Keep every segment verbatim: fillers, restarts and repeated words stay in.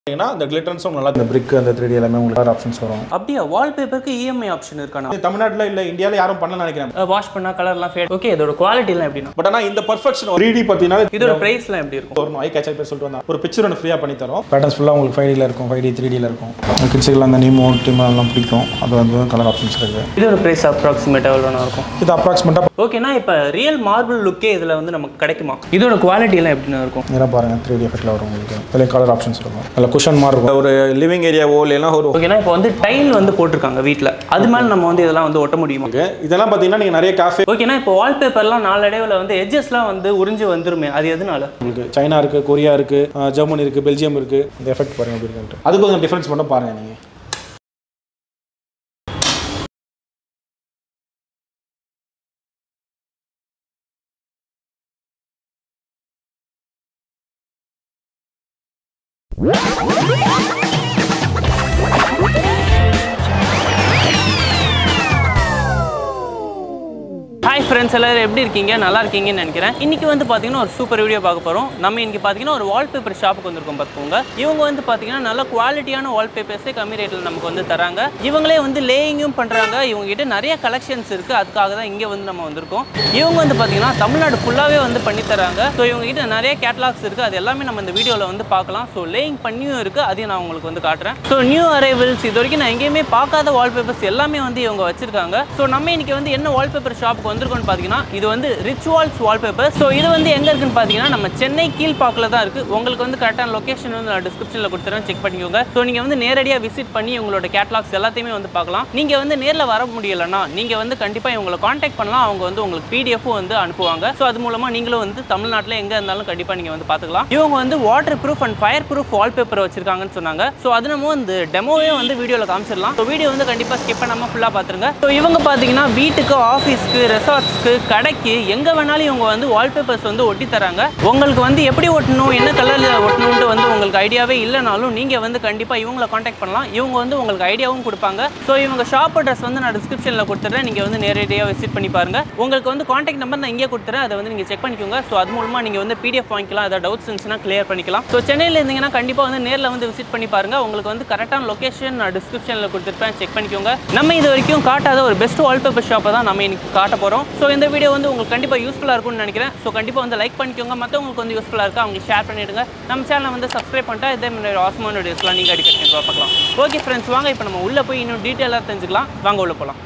அந்த கிளிட்டர்ஸும் நல்லா இந்த பிரிக் அந்த த்ரீ டி எல்லாமே உங்களுக்கு ஆப்ஷன்ஸ் வரும். அப்படியே வால்பேப்பருக்கு இஎம்ஐ ஆப்ஷன் இருக்கானா? தமிழ்நாட்டில் இல்லை இந்தியாவில் யாரும் பண்ணல நினைக்கிறேன். வாஷ் பண்ணா கலர்லாம் ஃபேட். ஓகே, இதோட குவாலிட்டிலாம் எப்படினா? பட் ஆனால் இந்த பர்ஃபெக்ஷன் த்ரீ டி பார்த்தீங்கன்னா இதோட பிரைஸ்லாம் எப்படி இருக்கும்? ஒரு ஐ கேட்சர் பேர் சொல்லிட்டு வந்தா ஒரு பிக்சர் ஒன்று ஃப்ரீயாக பண்ணி தரோம். பேட்டர்ன்ஸ் ஃபுல்லாக உங்களுக்கு ஃபைவ் டியில் இருக்கும், ஃபைவ் டி த்ரீ டியில் இருக்கும். கிட்ஸுக்குலாம் அந்த நீமோ டீம் எல்லாம் பிடிக்கும். அது வந்து கலர் ஆப்ஷன்ஸ் இருக்குது. இதோட பிரைஸ் அப்ராக்சிமேட்டாக எவ்வளோ இருக்கும்? இது அப்ராக்சிமேட்டாக ஓகேனா இப்போ ரியல் மார்பிள் லுக்கே இதில் வந்து நமக்கு கிடைக்குமா? இதோட குவாலிட்டிலாம் எப்படின்னா இருக்கும்? இதெல்லாம் பாருங்கள் த்ரீ டி எஃபெக்ட்டில் வரும் உங்களுக்கு. இதில் கலர் ஆப்ஷன்ஸ் இருக்கும். அதில் குஷன் மாதிரி இருக்கும். ஒரு லிவிங் ஏரியாவோ இல்லைனா ஒரு ஓகேனா இப்போ வந்து டைல் வந்து போட்டிருக்காங்க வீட்டில், அது மேலே நம்ம வந்து இதெல்லாம் வந்து ஒட்ட முடியுமா? இதெல்லாம் பார்த்தீங்கன்னா நீங்கள் நிறைய காஃபே ஓகேனா இப்போ வால்பேப்பர்லாம் நாளடைவில் வந்து எட்ஜஸ்லாம் வந்து உறிஞ்சு வந்துருமே, அது எதனால? உங்களுக்கு சைனா இருக்குது, கொரியா இருக்குது, ஜெர்மனி இருக்குது, பெல்ஜியம் இருக்குது. இந்த எஃபெக்ட் பாருங்கள் எப்படி இருக்குன்ட்டு. அது கொஞ்சம் டிஃப்ரென்ஸ் மட்டும் பாருங்கள் நீங்கள். ஹாய் ஃப்ரெண்ட்ஸ், எல்லாரும் எப்படி இருக்கீங்க? நல்லா இருக்கீங்கன்னு நினைக்கிறேன். இன்றைக்கி வந்து பார்த்தீங்கன்னா ஒரு சூப்பர் வீடியோ பார்க்க போகிறோம். நம்ம இன்றைக்கி பார்த்தீங்கன்னா ஒரு வால்பேப்பர் ஷாப்புக்கு வந்திருக்கோம் பார்த்துக்கோங்க. இவங்க வந்து பார்த்தீங்கன்னா நல்ல குவாலிட்டியான வால்பேப்பர்ஸே கம்மி ரேட்டில் நமக்கு வந்து தராங்க. இவங்களே வந்து லேயிங்கும் பண்ணுறாங்க. இவங்ககிட்ட நிறைய கலெக்ஷன்ஸ் இருக்குது. அதுக்காக தான் இங்கே வந்து நம்ம வந்திருக்கோம். இவங்க வந்து பார்த்தீங்கன்னா தமிழ்நாடு ஃபுல்லாகவே வந்து பண்ணி தராங்க. ஸோ இவங்ககிட்ட நிறைய கேட்லாக்ஸ் இருக்குது. அது எல்லாமே நம்ம இந்த வீடியோவில் வந்து பார்க்கலாம். ஸோ லேயிங் பண்ணியும் இருக்குது, அதையும் நான் உங்களுக்கு வந்து காட்டுறேன். ஸோ நியூ அரைவல்ஸ் இது வரைக்கும் நான் எங்கேயுமே பார்க்காத வால்பேப்பர்ஸ் எல்லாமே வந்து இவங்க வச்சிருக்காங்க. ஸோ நம்ம இன்றைக்கி வந்து என்ன வால்பேப்பர் ஷாப்புக்கு வந்திருக்கோம்னு பார்த்தீங்கன்னா இது வந்து ரிச்சுவல்ஸ் வால்பேப்பர். ஸோ இது வந்து எங்கே இருக்குன்னு பார்த்தீங்கன்னா நம்ம சென்னை கீழ்பாக்கில் தான் இருக்குது. உங்களுக்கு வந்து கரெக்டான லொக்கேஷன் வந்து நான் டிஸ்கிரிப்ஷனில் கொடுத்துறேன், செக் பண்ணிக்கோங்க. ஸோ நீங்கள் வந்து நேரடியாக விசிட் பண்ணி உங்களோட கேட்லாக்ஸ் எல்லாத்தையுமே வந்து பார்க்கலாம். நீங்கள் வந்து நேரில் வர முடியலைன்னா நீங்கள் வந்து கண்டிப்பாக இவங்களை காண்டாக்ட் பண்ணலாம். அவங்க வந்து உங்களுக்கு பிடிஎஃப்பும் வந்து அனுப்புவாங்க. ஸோ அது மூலமாக நீங்களும் வந்து தமிழ்நாட்டில் எங்கே இருந்தாலும் கண்டிப்பாக நீங்கள் வந்து பார்த்துக்கலாம். இவங்க வந்து waterproof and fireproof wallpaper வச்சிருக்காங்கன்னு சொன்னாங்க. ஸோ அது நம்ம வந்து டெமோவே வந்து வீடியோவில் காமிச்சிடலாம். ஸோ வீடியோ வந்து கண்டிப்பாக ஸ்கிப் பண்ணாமல் ஃபுல்லாக பார்த்துருங்க. ஸோ இவங்க பார்த்தீங்கன்னா வீட்டுக்கு, ஆஃபீஸ்க்கு, ரெசார்ட்ஸ்க்கு, கடைக்கு எங்கே வேணாலும் இவங்க வந்து வால்பேப்பர்ஸ் வந்து ஒட்டி தராங்க. உங்களுக்கு வந்து எப்படி ஒட்டணும், என்ன கலரில் ஒட்டணும்ட்டு வந்து உங்களுக்கு ஐடியாவே இல்லைனாலும் நீங்கள் வந்து கண்டிப்பாக இவங்களை காண்டாக்ட் பண்ணலாம். இவங்க வந்து உங்களுக்கு ஐடியாவும் கொடுப்பாங்க. ஸோ இவங்க ஷாப் அட்ரஸ் வந்து நான் டிஸ்கிரிப்ஷனில் கொடுத்துட்றேன். நீங்கள் வந்து நேரடியாக விசிட் பண்ணி பாருங்கள். உங்களுக்கு வந்து காண்டாக்ட் நம்பர் நான் இங்கே கொடுத்துறேன், அதை வந்து நீங்கள் செக் பண்ணிக்கோங்க. ஸோ அது மூலமாக நீங்கள் வந்து பிடிஎஃப் வாங்கிக்கலாம். ஏதாவது டவுட்ஸ் இருந்துச்சுன்னா கிளியர் பண்ணிக்கலாம். ஸோ சென்னையில் இருந்தீங்கன்னா கண்டிப்பாக வந்து நேரில் வந்து விசிட் பண்ணி பாருங்கள். உங்களுக்கு வந்து கரெக்டான லொக்கேஷன் நான் டிஸ்கிரிப்ஷனில் கொடுத்துருப்பேன், செக் பண்ணிக்கோங்க. நம்ம இது வரைக்கும் காட்டாத ஒரு பெஸ்ட் வால்பேப்பர் ஷாப்பை தான் நம்ம இன்னைக்கு காட்ட போகிறோம். ஸோ இந்த வீடியோ வந்து உங்களுக்கு கண்டிப்பாக யூஸ்ஃபுல்லாக இருக்கும்னு நினைக்கிறேன். ஸோ கண்டிப்பாக வந்து லைக் பண்ணிக்கோங்க. மற்றவங்களுக்கு வந்து யூஸ்ஃபுல்லாக இருக்கா அவங்களுக்கு ஷேர் பண்ணிவிடுங்க. நம்ம சேனலை வந்து சப்ஸ்கிரைப் பண்ணிட்டா இதே மாதிரி ஆசமான வீடியோஸ்லாம் நீங்கள் அடிக்கடி பார்க்கலாம். ஓகே ஃப்ரெண்ட்ஸ், வாங்க இப்போ நம்ம உள்ளே போய் இன்னும் டீட்டெயிலாக தெரிஞ்சுக்கலாம். வாங்க உள்ளே போகலாம்.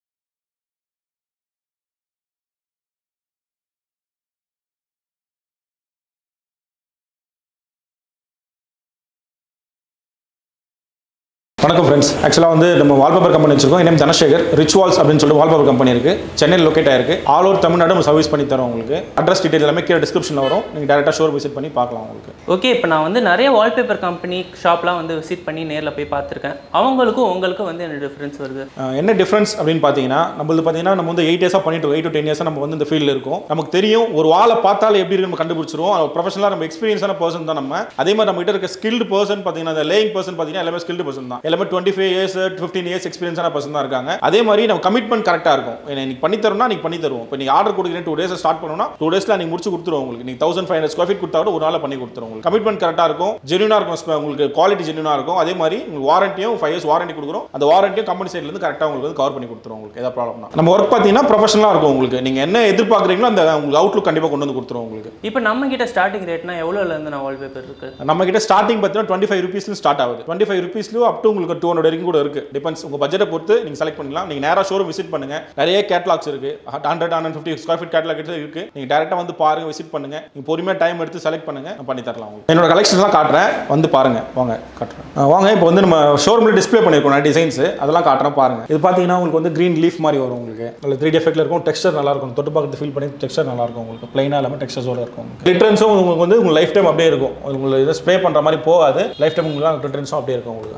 வணக்கம் ஃப்ரெண்ட்ஸ். ஆக்சுவலாக வந்து நம்ம வால்பேப்பர் கம்பெனி வச்சிருக்கோம். என் நேம் தனசேகர். ரிச்சுவல்ஸ் அப்படின்னு சொல்லிட்டு வால்பேப்பர் கம்பெனி இருக்கு, சென்னையில் லொக்கேட் ஆயிருக்கு. ஆல் ஓவர் தமிழ்நாடு நம்ம சர்வீஸ் பண்ணி தரோம். உங்களுக்கு அட்ரஸ் டீடைல் எல்லாமே கீழே டிஸ்கிரிப்ஷனில் வரும். நீங்கள் டேரெக்டாக ஷோர் விசிட் பண்ணி பார்க்கலாம் உங்களுக்கு. ஓகே, இப்போ நான் வந்து நிறைய வால்பேப்பர் கம்பெனி ஷாப்லாம் வந்து விசிட் பண்ணி நேரில் போய் பார்த்துருக்கேன். அவங்களுக்கும் உங்களுக்கும் வந்து என்ன டிஃப்ரென்ஸ் வருது? என்ன டிஃப்ரென்ஸ் அப்படின்னு பார்த்தீங்கன்னா, நம்மளது பார்த்தீங்கன்னா நம்ம வந்து எயிட் இயர்ஸாக பண்ணிட்டு எயிட் டு டென் இயர்ஸாக நம்ம வந்து இந்த ஃபீல்டில் இருக்கும். நமக்கு தெரியும் ஒரு வாழை பார்த்தாலே எப்படி இருக்கு நம்ம கண்டுபிடிச்சிருவோம். ப்ரொஃபஷனலாக நம்ம எக்ஸ்பீரியன்ஸான பர்சன் தான் நம்ம. அதே மாதிரி நம்ம கிட்ட இருக்க ஸ்கில்டு பர்சன் பார்த்தீங்கன்னா, அந்த லேயிங் பர்சன் பார்த்தீங்கன்னா எல்லாமே ஸ்கில்டு பர்சன் தான். எல்லாமே twenty five years fifteen years எக்ஸ்பீரியன்ஸான பர்சன் தான் இருக்காங்க. அதே மாதிரி நம்ம கமிட்மெண்ட் கரெக்டாக இருக்கும். இன்னைக்கு பண்ணி தரோம்னா நீங்க பண்ணி தருவோம். இப்போ நீங்க ஆர்டர் கொடுக்குறீங்க, டூ டேஸ் ஸ்டார்ட் பண்ணணும்னா டூ டேஸ்ல நீங்க முடிச்சு கொடுத்துருவோம். உங்களுக்கு நீங்க thousand five hundred square feet கொடுத்தா கூட ஒரு நாள் பண்ணி கொடுத்துருவோம். உங்களுக்கு கமிட்மெண்ட் கரெக்டாக இருக்கும், ஜென்யூனா இருக்கும், உங்களுக்கு குவாலிட்டி ஜென்யூனா இருக்கும். அதே மாதிரி உங்களுக்கு வாரண்டியும் ஃபைவ் இயர்ஸ் வாரண்டி கொடுக்குறோம். அந்த வாரண்டியும் கம்பெனி சைட்ல இருந்து கரெக்டாக உங்களுக்கு வந்து கவர் பண்ணி கொடுத்துருவோம். உங்களுக்கு ஏதாவது ப்ராப்ளம்னா நம்ம ஒர்க் பார்த்தீங்கன்னா ப்ரொஃபஷனலாக இருக்கும். உங்களுக்கு நீங்க என்ன எதிர்பார்க்குறீங்களோ அந்த உங்களுக்கு அவுட்லுக் கண்டிப்பாக கொண்டு வந்து கொடுத்துருவோம். உங்களுக்கு இப்போ நம்ம கிட்ட ஸ்டார்டிங் ரேட்னா எவ்வளோல இருந்து நான் வால்பேப்பர் இருக்கு? நம்ம கிட்ட ஸ்டார்டிங் பார்த்தீங்கன்னா டுவெண்ட்டி ஃபைவ் ருபீஸ்ல ஸ்டார்ட் ஆகுது. டுவெண்ட்டி ஃபைவ் ருபீஸ்ல அப் டு உங்களுக்கு டூ ஹண்ட்ரட் வரைக்கும் கூட இருக்கு. டிபெண்ட்ஸ் உங்க பட்ஜெட்டை பொறுத்து நீங்க செலக்ட் பண்ணிக்கலாம். நீங்க நேரா ஷோரூம் விசிட் பண்ணுங்க. நிறைய கேட்லாக்ஸ் இருக்கு. Hundred hundred fifty square feet catalogue இருக்கு. நீங்க டைரக்டா வந்து பாருங்க, விசிட் பண்ணுங்க. நீங்க பொறுமையா டைம் எடுத்து செலக்ட் பண்ணுங்க, நான் பண்ணி தரலாம் உங்களுக்கு. என்னோட கலெக்ஷன்ஸ்லாம் காட்டுறேன், வந்து பாருங்க. வாங்க காட்டுறேன். வாங்க இப்போ வந்து நம்ம ஷோரூம்ல டிஸ்ப்ளே பண்ணிருக்கோம் டிசைன்ஸ், அதெல்லாம் காட்டுறேன் பாருங்க. இது பாத்தீங்கன்னா உங்களுக்கு வந்து கிரீன் லீஃப் மாதிரி வரும். உங்களுக்கு நல்ல த்ரீ டி எஃபெக்ட்ல இருக்கும். டெக்ஸ்சர் நல்லா இருக்கும். தொட்டு பார்த்து ஃபீல் பண்ணி டெக்ஸ்சர் நல்லா இருக்கும். உங்களுக்கு பிளைனா இல்லாம டெக்ஸ்சர்ஸோட இருக்கும். ரிட்டர்ன்ஸும் உங்களுக்கு வந்து உங்க லைஃப் டைம் அப்படியே இருக்கும். உங்களுக்கு இதை ஸ்ப்ரே பண்ற மாதிரி போகாது. லைஃப் டைம் உங்களுக்கு ரிட்டர்ன்ஸும் அப்படியே இருக்கும். உங்களுக்கு ஹண்ட்ரட் பர்சன்ட் வாஷ்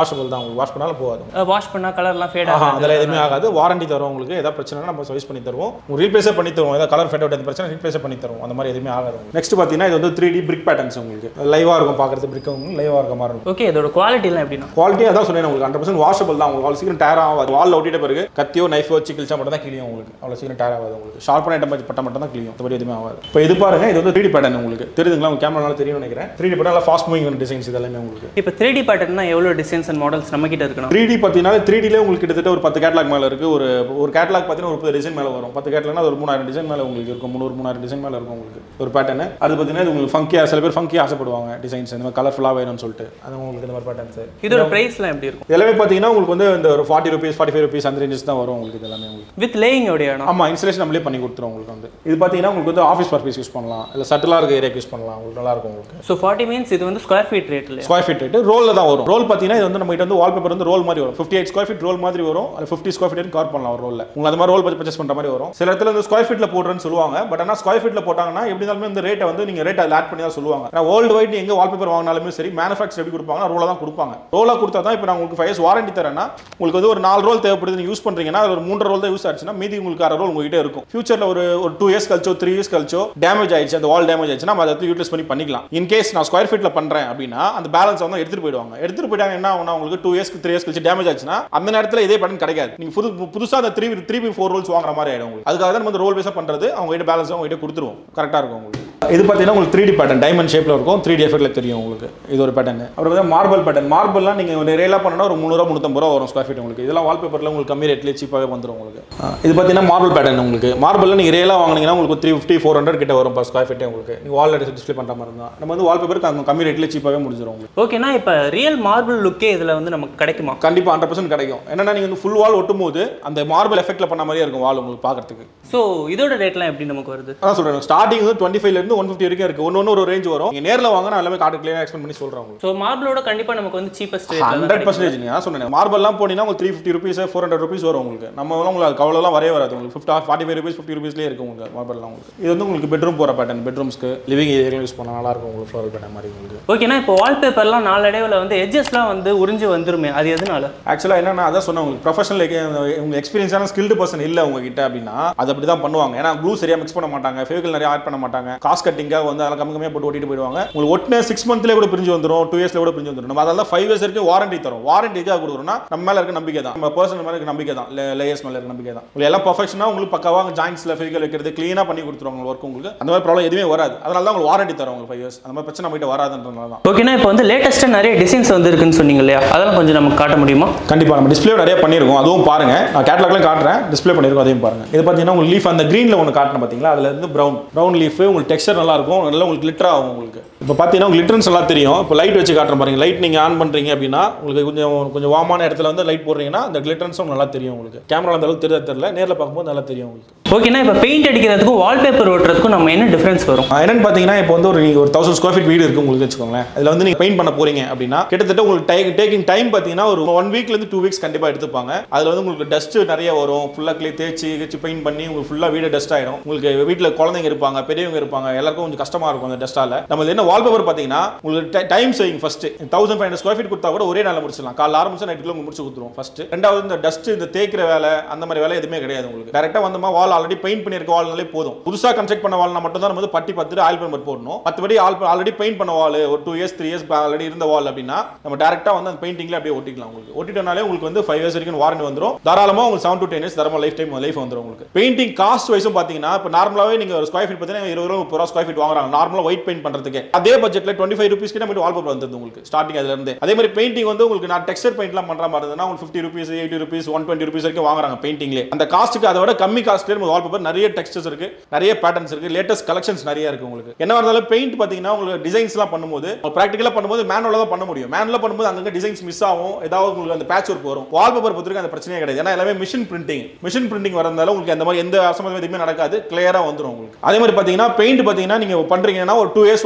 வாஷபிள் தான், உங்களுக்கு வாஷ் பண்ணாலும் போகாது. வாஷ் பண்ணா கலர்லாம் ஃபேட் ஆகும், அதெல்லாம் எதுவுமே ஆகாது. வாரண்டி தரும் உங்களுக்கு. ஏதாவது பிரச்சனைனா நம்ம சர்வீஸ் பண்ணி தருவோம், உங்களுக்கு ரீப்ளேஸே பண்ணி தருவோம். ஏதாவது கலர் ஃபேட் அவுட் அந்த பிரச்சனை ரீப்ளேஸே பண்ணி தருவோம். அந்த மாதிரி எதுவுமே ஆகாது. நெக்ஸ்ட் பார்த்தீங்கன்னா இது வந்து த்ரீ டி பிரிக் பேட்டர்ன்ஸ் உங்களுக்கு லைவாக இருக்கும், பார்க்குறது பிரிக் உங்களுக்கு லைவாக இருக்க மாதிரி இருக்கும். ஓகே, இதோட குவாலிட்டிலாம் எப்படின்னா? குவாலிட்டி அதான் சொன்னேன் உங்களுக்கு, ஹண்ட்ரட் பர்சன்ட் வாஷபிள் தான். உங்களுக்கு அவ்வளோ சீக்கிரம் டயர் ஆகாது. வால் ஒட்டிட்ட பிறகு கத்தியோ நைஃபோ வச்சு கிழிச்சா மட்டும் தான் கிளியும் உங்களுக்கு, அவ்வளோ சீக்கிரம் டயர் ஆகாது. உங்களுக்கு ஷார்ப்பான ஐட்டம் பட்ட மட்டும் தான் கிளியும், மற்றபடி எதுவுமே ஆகாது. இப்போ இது பாருங்க, இது வந்து த்ரீ டி பேட்டர்ன் உங்களுக்கு தெரியுதுங்களா? உங்கள் கேமரால தெரியும் நினைக்கிறேன். Three D pattern fast moving designs இதெல்லாமே உங்களுக்கு. இப்போ த்ரீ டி பேட்டர்னா எவ்வளோ டிசைன்ஸ் அண்ட் மாடல்ஸ் நம்ம கிட்ட இருக்கணும்? த்ரீ டி பார்த்தீங்கன்னா த்ரீ டிலே உங்களுக்கு கிட்டத்தட்ட ஒரு பத்து கேட்லாக் மேலே இருக்குது. ஒரு ஒரு கேட்லாக் பார்த்தீங்கன்னா ஒரு முப்பது டிசைன் மேலே வரும். பத்து கேட்லாக்னா ஒரு மூணாயிரம் டிசைன் மேலே உங்களுக்கு இருக்கும். முந்நூறு மூணாயிரம் டிசைன் மேலே இருக்கும் உங்களுக்கு ஒரு பேட்டர்ன். அது பார்த்தீங்கன்னா இது உங்களுக்கு ஃபங்கியாக, சில பேர் ஃபங்கியாக ஆசைப்படுவாங்க டிசைன்ஸ் இந்த மாதிரி கலர்ஃபுல்லாக வேணும்னு சொல்லிட்டு, அது உங்களுக்கு இந்த மாதிரி பேட்டர்ன்ஸ். இதோட பிரைஸ்லாம் எப்படி இருக்கும்? எல்லாமே பார்த்தீங்கன்னா உங்களுக்கு வந்து இந்த ஒரு forty rupees forty five rupees அந்த ரேஞ்சஸ் தான் வரும் உங்களுக்கு. இது எல்லாமே உங்களுக்கு வித் லேயிங் ஓடியா? ஆமாம், இன்ஸ்டலேஷன் நம்மளே பண்ணி கொடுத்துரும் உங்களுக்கு. வந்து இது பார்த்தீங்கன்னா உங்களுக்கு வந்து ஆஃபீஸ் பர்பஸ் யூஸ் பண்ணலாம், இல்லை சட்டிலாக இருக்க ஏரியாக்கு யூஸ் பண்ணலாம். உங்களுக்கு நல்லா இருக்கும் உங்களுக்கு. ஸோ ஃபார்ட்டி மீன்ஸ் இது வந்து ஸ்கொயர் ஃபீட் ரேட் இல்லை, ஸ்கொயர் ஃபீட் ரேட் ரோலில் தான் வரும். ரோல் பார்த்தீங்கன்னா இது வந்து நம்ம கிட்ட வந்து வால்பேப்பர் வந்து ரோல் மாதிரி வரும். Fifty eight square feet roll மாதிரி வரும். அது ஃபிஃப்டி ஸ்கொயர் ஃபீட் கவர் பண்ணலாம் ஒரு ரோலில். உங்களுக்கு அந்த மாதிரி ரோல் பர்ச்சேஸ் பண்ணுற மாதிரி வரும். சில இடத்துல வந்து ஸ்கொயர் ஃபீட்டில் போடுறேன்னு சொல்லுவாங்க. பட் ஆனால் ஸ்கொயர் ஃபீட்டில் போட்டாங்கன்னா எப்படி இருந்தாலுமே இந்த ரேட்டை வந்து நீங்கள் ரேட் அதில் ஆட் பண்ணி தான் சொல்லுவாங்க. ஆனால் வேர்ல்டு வைட் எங்கே வால்பேப்பர் வாங்கினாலுமே சரி, மேனுஃபேக்சர் எப்படி கொடுப்பாங்க, ரோலாக தான் கொடுப்பாங்க. ரோலாக கொடுத்தா தான் இப்போ நான் உங்களுக்கு ஃபைவ் இயர்ஸ் வாரண்டி தரேன்னா உங்களுக்கு வந்து ஒரு நாலு ரோல் தேவைப்படுது நீங்கள் யூஸ் பண்ணுறீங்கன்னா ஒரு மூன்று ரோல் தான் யூஸ் ஆச்சுன்னா மீதி உங்களுக்கு அரை ரோல் உங்ககிட்ட இருக்கும். ஃபியூச்சரில் ஒரு ஒரு டூ இயர்ஸ் கழிச்சோ த்ரீ இயர்ஸ் கழிச்சோ டேமேஜ் ஆயிடுச்சு, அந்த வால் டேமேஜ் ஆயிடுச்சுன்னா நம்ம அதை யூட்டிலைஸ் பண்ணி பண்ணிக்கலாம். இன் கேஸ் நான் ஸ்கொயர் ஃபீட்டில் பண்ணுறேன் அப்படின்னா அந்த பேலன்ஸ் வந்து எடுத்துட்டு போயிடுவாங்க. எடுத்துட்டு போயிட்டாங்க என்ன ஆகும்னா உங்களுக்கு டூ இயர்ஸ்க்கு த்ரீ இயர்ஸ் கழிச்சு டேமேஜ் ஆச்சுன்னா அந்த நேரத்தில் இதே பட்டன் கிடைக்காது. நீங்க புது புதுசாக அந்த three three B four rolls வாங்குற மாதிரி ஆயிடும் உங்களுக்கு. அதுக்காக தான் நம்ம ரோல் பேஸாக பண்ணுறது. அவங்க கிட்ட பேலன்ஸ் அவங்க கிட்ட கொடுத்துருவோம், கரெக்டாக இருக்கும் உங்களுக்கு. இது பார்த்தீங்கன்னா உங்களுக்கு த்ரீ டி பேட்டர்ன் டைமண்ட் ஷேப்பில் இருக்கும். த்ரீ டி எஃபெக்ட்ல தெரியும் உங்களுக்கு. இது ஒரு பேட்டர்ன். அப்புறம் வந்து மார்பிள் பேட்டர்ன். மார்பிள்லாம் நீங்கள் ரேலாக பண்ணனா ஒரு முந்நூறு முந்நூற்றம்பது ரூபா வரும் ஸ்கொயர் ஃபீட் உங்களுக்கு. இதெல்லாம் வால்பேப்பரில் உங்களுக்கு கம்மி ரேட்லேயே சீப்பாகவே வந்துடும் உங்களுக்கு. இது பார்த்தீங்கன்னா மார்பிள் பேட்டர்ன் உங்களுக்கு. மார்பிளில் நீங்கள் ரேலாக வாங்கினீங்கன்னா உங்களுக்கு த்ரீ ஃபிஃப்டி ஃபோர் ஹண்ட்ரட் கிட்ட வரும் பர் ஸ்கொயர் ஃபீட்டே உங்களுக்கு. நீங்கள் வால் டிஸ்பிளே பண்ணுற மாதிரி தான். நம்ம வந்து வால்பேப்பருக்கு கம்மி ரேட்லேயே சீப்பாகவே முடிஞ்சிடும் உங்களுக்கு. ஓகேனா இப்போ ரியல் மார்பிள் லுக்கே இதில் வந்து நமக்கு கிடைக்குமா? கண்டிப்பாக ஹண்ட்ரட் பர்சன்ட் கிடைக்கும். என்னன்னா நீங்கள் வந்து ஃபுல் வால் ஒட்டும் போது அந்த மார்பிள் எஃபெக்ட்ல பண்ண மாதிரியே இருக்கும் வால் உங்களுக்கு பார்க்கறதுக்கு. ஸோ இதோட ரேட்லாம் எப்படி நமக்கு வருது? அதான் சொல்கிறேன், ஸ்டார்டிங் வந்து டுவெண்ட்டி ஃபைவ்லேருந்து ஒன் ஃபிஃப்டி வரைக்கும் இருக்குது. ஒன்று ஒன்று ஒரு ரேஞ்ச் வரும். நீங்கள் நேரில் வாங்க நான் எல்லாமே கார்டு கிளியராக எக்ஸ்பிளைன் பண்ணி சொல்கிறேன் உங்களுக்கு. ஸோ மார்பிளோட கண்டிப்பாக நமக்கு வந்து சீப்பஸ்ட் ஹண்ட்ரட் பர்சன்டேஜ் நீங்கள் சொன்னேன். மார்பல்லாம் போனீங்கன்னா உங்களுக்கு three fifty rupees four hundred rupees வரும் உங்களுக்கு. நம்ம உங்களுக்கு அவ்வளோலாம் வரவே வராது உங்களுக்கு. Fifty forty five rupees fifty ருபீஸ்லேயே இருக்கும் உங்களுக்கு மார்பல்லாம் உங்களுக்கு. இது வந்து உங்களுக்கு பெட்ரூம் போகிற பேட்டர்ன், பெட்ரூம்ஸ்க்கு லிவிங் ஏரியா யூஸ் பண்ணால் நல்லா இருக்கும் உங்களுக்கு. ஃப்ளோரல் பேட்டர்ன் மாதிரி உங்களுக்கு. ஓகேனா இப்போ வால்பேப்பர்லாம் நாளடைவில் வந்து எட்ஜஸ்லாம் வந்து உறிஞ்சு வந்துருமே, அது எதனால? ஆக்சுவலாக என்னன்னா அதான் சொன்னேன் உங்களுக்கு, ப்ரொஃபஷனல் உங்களுக்கு எக்ஸ்பீரியன்ஸான ஸ்கில்டு பர்சன் இல்லை உங்ககிட்ட அப்படின்னா அது அப்படி தான் பண்ணுவாங்க. ஏன்னா க்ளூ சரியாக மிக்ஸ் பண்ண மாட்டாங்க, ஃபேவிகல் நிறைய ஆட் பண்ண மாட்டாங்க, காஸ்ட் கட்டிங்காக வந்து அதெல்லாம் கம்மி கம்மியாக போட்டு ஓட்டிட்டு போயிடுவாங்க. உங்களுக்கு ஒட்டின சிக்ஸ் மந்த்லேயே கூட பிரிஞ்சு வந்துடும், டூ இயர்ஸ்ல கூட பிரிஞ்சு வந்துடும். நம்ம அதெல்லாம் ஃபைவ் இயர்ஸ் வரைக்கும் வாரண்டி தரும். வாரண்டி எதுக்காக கொடுக்குறோம்னா நம்ம மேலே இருக்க நம்பிக்கை தான், நம்ம பர்சன் மேலே இருக்க நம்பிக்கை தான், லேயர்ஸ் மேலே இருக்க நம்பிக்கை தான். உங்களுக்கு எல்லாம் பர்ஃபெக்ஷனாக உங்களுக்கு பக்காவாக ஜாயின்ஸ்ல ஃபேவிகல் வைக்கிறது க்ளீனாக பண்ணி கொடுத்துருவாங்க ஒர்க் உங்களுக்கு. அந்த மாதிரி ப்ராப்ளம் எதுவுமே வராது. அதனால தான் உங்களுக்கு வாரண்டி தரும் உங்களுக்கு ஃபைவ் இயர்ஸ். அந்த மாதிரி பிரச்சனை நம்ம கிட்ட வராதுன்றதுனால தான். ஓகேனா இப்போ வந்து லேட்டஸ்ட்டாக நிறைய டிசைன்ஸ் வந்து இருக்குன்னு சொன்னீங்க இல்லையா, அதெல்லாம் கொஞ்சம் நமக்கு காட்ட முடியுமா? கண்டிப்பாக நம்ம டிஸ்பிளே நிறைய பண்ணியிருக்கோம், அதுவும் பாருங்க. நான் கேட்லாக்லாம் காட்டுறேன், டிஸ்பிளே பண்ணியிருக்கோம், அதையும் பாருங்க. இது பார்த்தீங்கன்னா உங்களுக்கு லீஃப் அந்த கிரீனில் ஒன்று காட்டணும் பார்த்தீங்களா, அதில் இருந்து ப்ரௌன் ப்ரௌன் லீஃப் உங்களுக்கு டெக்ஸ்சர் நல்லா இருக்கும், நல்லா உங்களுக்கு லிட்டர் ஆகும் உங்களுக்கு. இப்போ பார்த்தீங்கன்னா உங்களுக்கு லிட்டர்ஸ் நல்லா தெரியும். இப்போ லைட் வச்சு காட்டுற பாருங்க, லைட் நீங்கள் ஆன் பண்ணுறீங்க அப்படின்னா உங்களுக்கு கொஞ்சம் கொஞ்சம் வார்மான இடத்துல வந்து லைட் போடுறீங்கன்னா அந்த கிளிட்டர்ஸும் நல்லா தெரியும் உங்களுக்கு. கேமரா அந்த அளவுக்கு தெரியல தெரியல நேரில் பார்க்கும்போது நல்லா தெரியும் உங்களுக்கு. ஓகேனா இப்போ பெயிண்ட் அடிக்கிறதுக்கும் வால்பேப்பர் ஓட்டுறதுக்கும் நம்ம என்ன டிஃபரன்ஸ் வரும்? என்னன்னு பார்த்தீங்கன்னா இப்போ வந்து ஒரு நீங்கள் ஒரு தௌசண்ட் ஸ்கொயர் ஃபீட் வீடு இருக்குது உங்களுக்கு வச்சுக்கோங்களேன். அதில் வந்து நீங்கள் பெயிண்ட் பண்ண போறீங்க அப்படின்னா கிட்டத்தட்ட உங்களுக்கு டை டேக்கிங் டைம் பார்த்தீங்கன்னா ஒரு ஒன் வீக்லேருந்து டூ வீக்ஸ் கண்டிப்பாக எடுத்துப்பாங்க. அதில் வந்து உங்களுக்கு டஸ்ட் நிறைய வரும், ஃபுல்லாக கிளே தேய்ச்சி வச்சு பெயிண்ட் பண்ணி உங்களுக்கு ஃபுல்லாக வீடு டஸ்ட் ஆகிடும். உங்களுக்கு வீட்டில் குழந்தைங்க இருப்பாங்க, பெரியவங்க இருப்பாங்க, எல்லாருக்கும் கொஞ்சம் கஷ்டமாக இருக்கும் அந்த டஸ்ட்டால். நம்ம என்ன வால்பேப்பர் பார்த்தீங்கன்னா உங்களுக்கு time saving. First thousand five hundred square feet கொடுத்தா கூட ஒரே நாளில் முடிச்சிடலாம். காலைல ஆரம்பிச்சு நைட்டுக்குள்ள முடிச்சு கொடுத்துருவோம் ஃபர்ஸ்ட். ரெண்டாவது இந்த டஸ்ட் இந்த தேய்க்கிற வேலை அந்த மாதிரி வேலை எதுவுமே கிடையாது உங்களுக்கு. டேரக்டா வந்தமா வால் ஆல்ரெடி பெயிண்ட் பண்ணிருக்க வால்னாலே போதும். புதுசா கன்ஸ்ட்ரக்ட் பண்ண வால்னா மட்டும் தான் நம்ம வந்து பட்டி பத்து ஆயில் பெயிண்ட் போடணும். மற்றபடி ஆல்ரெடி பெயிண்ட் பண்ண வால் ஒரு two years three years already இருந்த வால் அப்படின்னா நம்ம டேரக்டா வந்து அந்த பெயிண்டிங்ல அப்படியே ஒட்டிக்கலாம் உங்களுக்கு. ஒட்டிட்டனாலே உங்களுக்கு வந்து ஃபைவ் இயர்ஸ் வரைக்கும் வாரண்டி வந்துடும். தாராளமா உங்களுக்கு செவன் டு டென் இயர்ஸ் தரமா லைஃப் டைம் லைஃப் வந்துடும் உங்களுக்கு. பெயிண்டிங் காஸ்ட் வைஸும் பாத்தீங்கன்னா இப்போ நார்மலாவே நீங்க ஒரு ஸ்கொயர் ஃபீட் பார்த்தீங்கன்னா இருபது ரூபா முப்பது ரூபா ஸ்கொயர் ஃபீட் வாங்குறாங்க நார்மலா ஒயிட் பெயிண்ட் பண்றதுக்கு. அதே பட்ஜெட்ல டுவெண்ட்டி ஃபைவ் ருபீஸ்க்கு நம்ம வால்பேப்பர் வந்துருது உங்களுக்கு ஸ்டார்டிங் அதுல இருந்து. அதே மாதிரி பெயிண்டிங் வந்து உங்களுக்கு நான் டெக்ஸ்சர் பெயிண்ட்லாம் பண்ற மாதிரி இருந்தா உங்களுக்கு fifty rupees eighty rupees one twenty rupees வரைக்கும் வாங்குறாங்க பெயிண்டிங்ல. அந்த காஸ்ட்டுக்கு அதை விட கம்மி காஸ்ட்ல நம்ம வால்பேப்பர் நிறைய டெக்ஸ்டர்ஸ் இருக்கு, நிறைய பேட்டர்ன்ஸ் இருக்கு, லேட்டஸ்ட் கலெக்ஷன்ஸ் நிறைய இருக்கு உங்களுக்கு. என்ன இருந்தாலும் பெயிண்ட் பாத்தீங்கன்னா உங்களுக்கு டிசைன்ஸ்லாம் பண்ணும்போது பிராக்டிகலா பண்ணும்போது மேனுவலா தான் பண்ண முடியும். மேனுவலா பண்ணும்போது அங்கங்க டிசைன்ஸ் மிஸ் ஆகும், ஏதாவது உங்களுக்கு அந்த பேட்ச் ஒர்க் வரும். வால்பேப்பர் பொறுத்தவரைக்கும் அந்த பிரச்சனையே கிடையாது. ஏன்னா எல்லாமே மிஷின் பிரிண்டிங் மிஷின் பிரிண்டிங் வரதால உங்களுக்கு அந்த மாதிரி எந்த அசம்பந்தம் எதுவுமே நடக்காது, கிளியரா வந்துடும் உங்களுக்கு. அதே மாதிரி பாத்தீங்கன்னா பெயிண்ட் பாத்தீங்கன்னா நீங்க பண்றீங்கன்னா ஒரு டூ இயர்ஸ் ஒன்ஸோ த்ரீ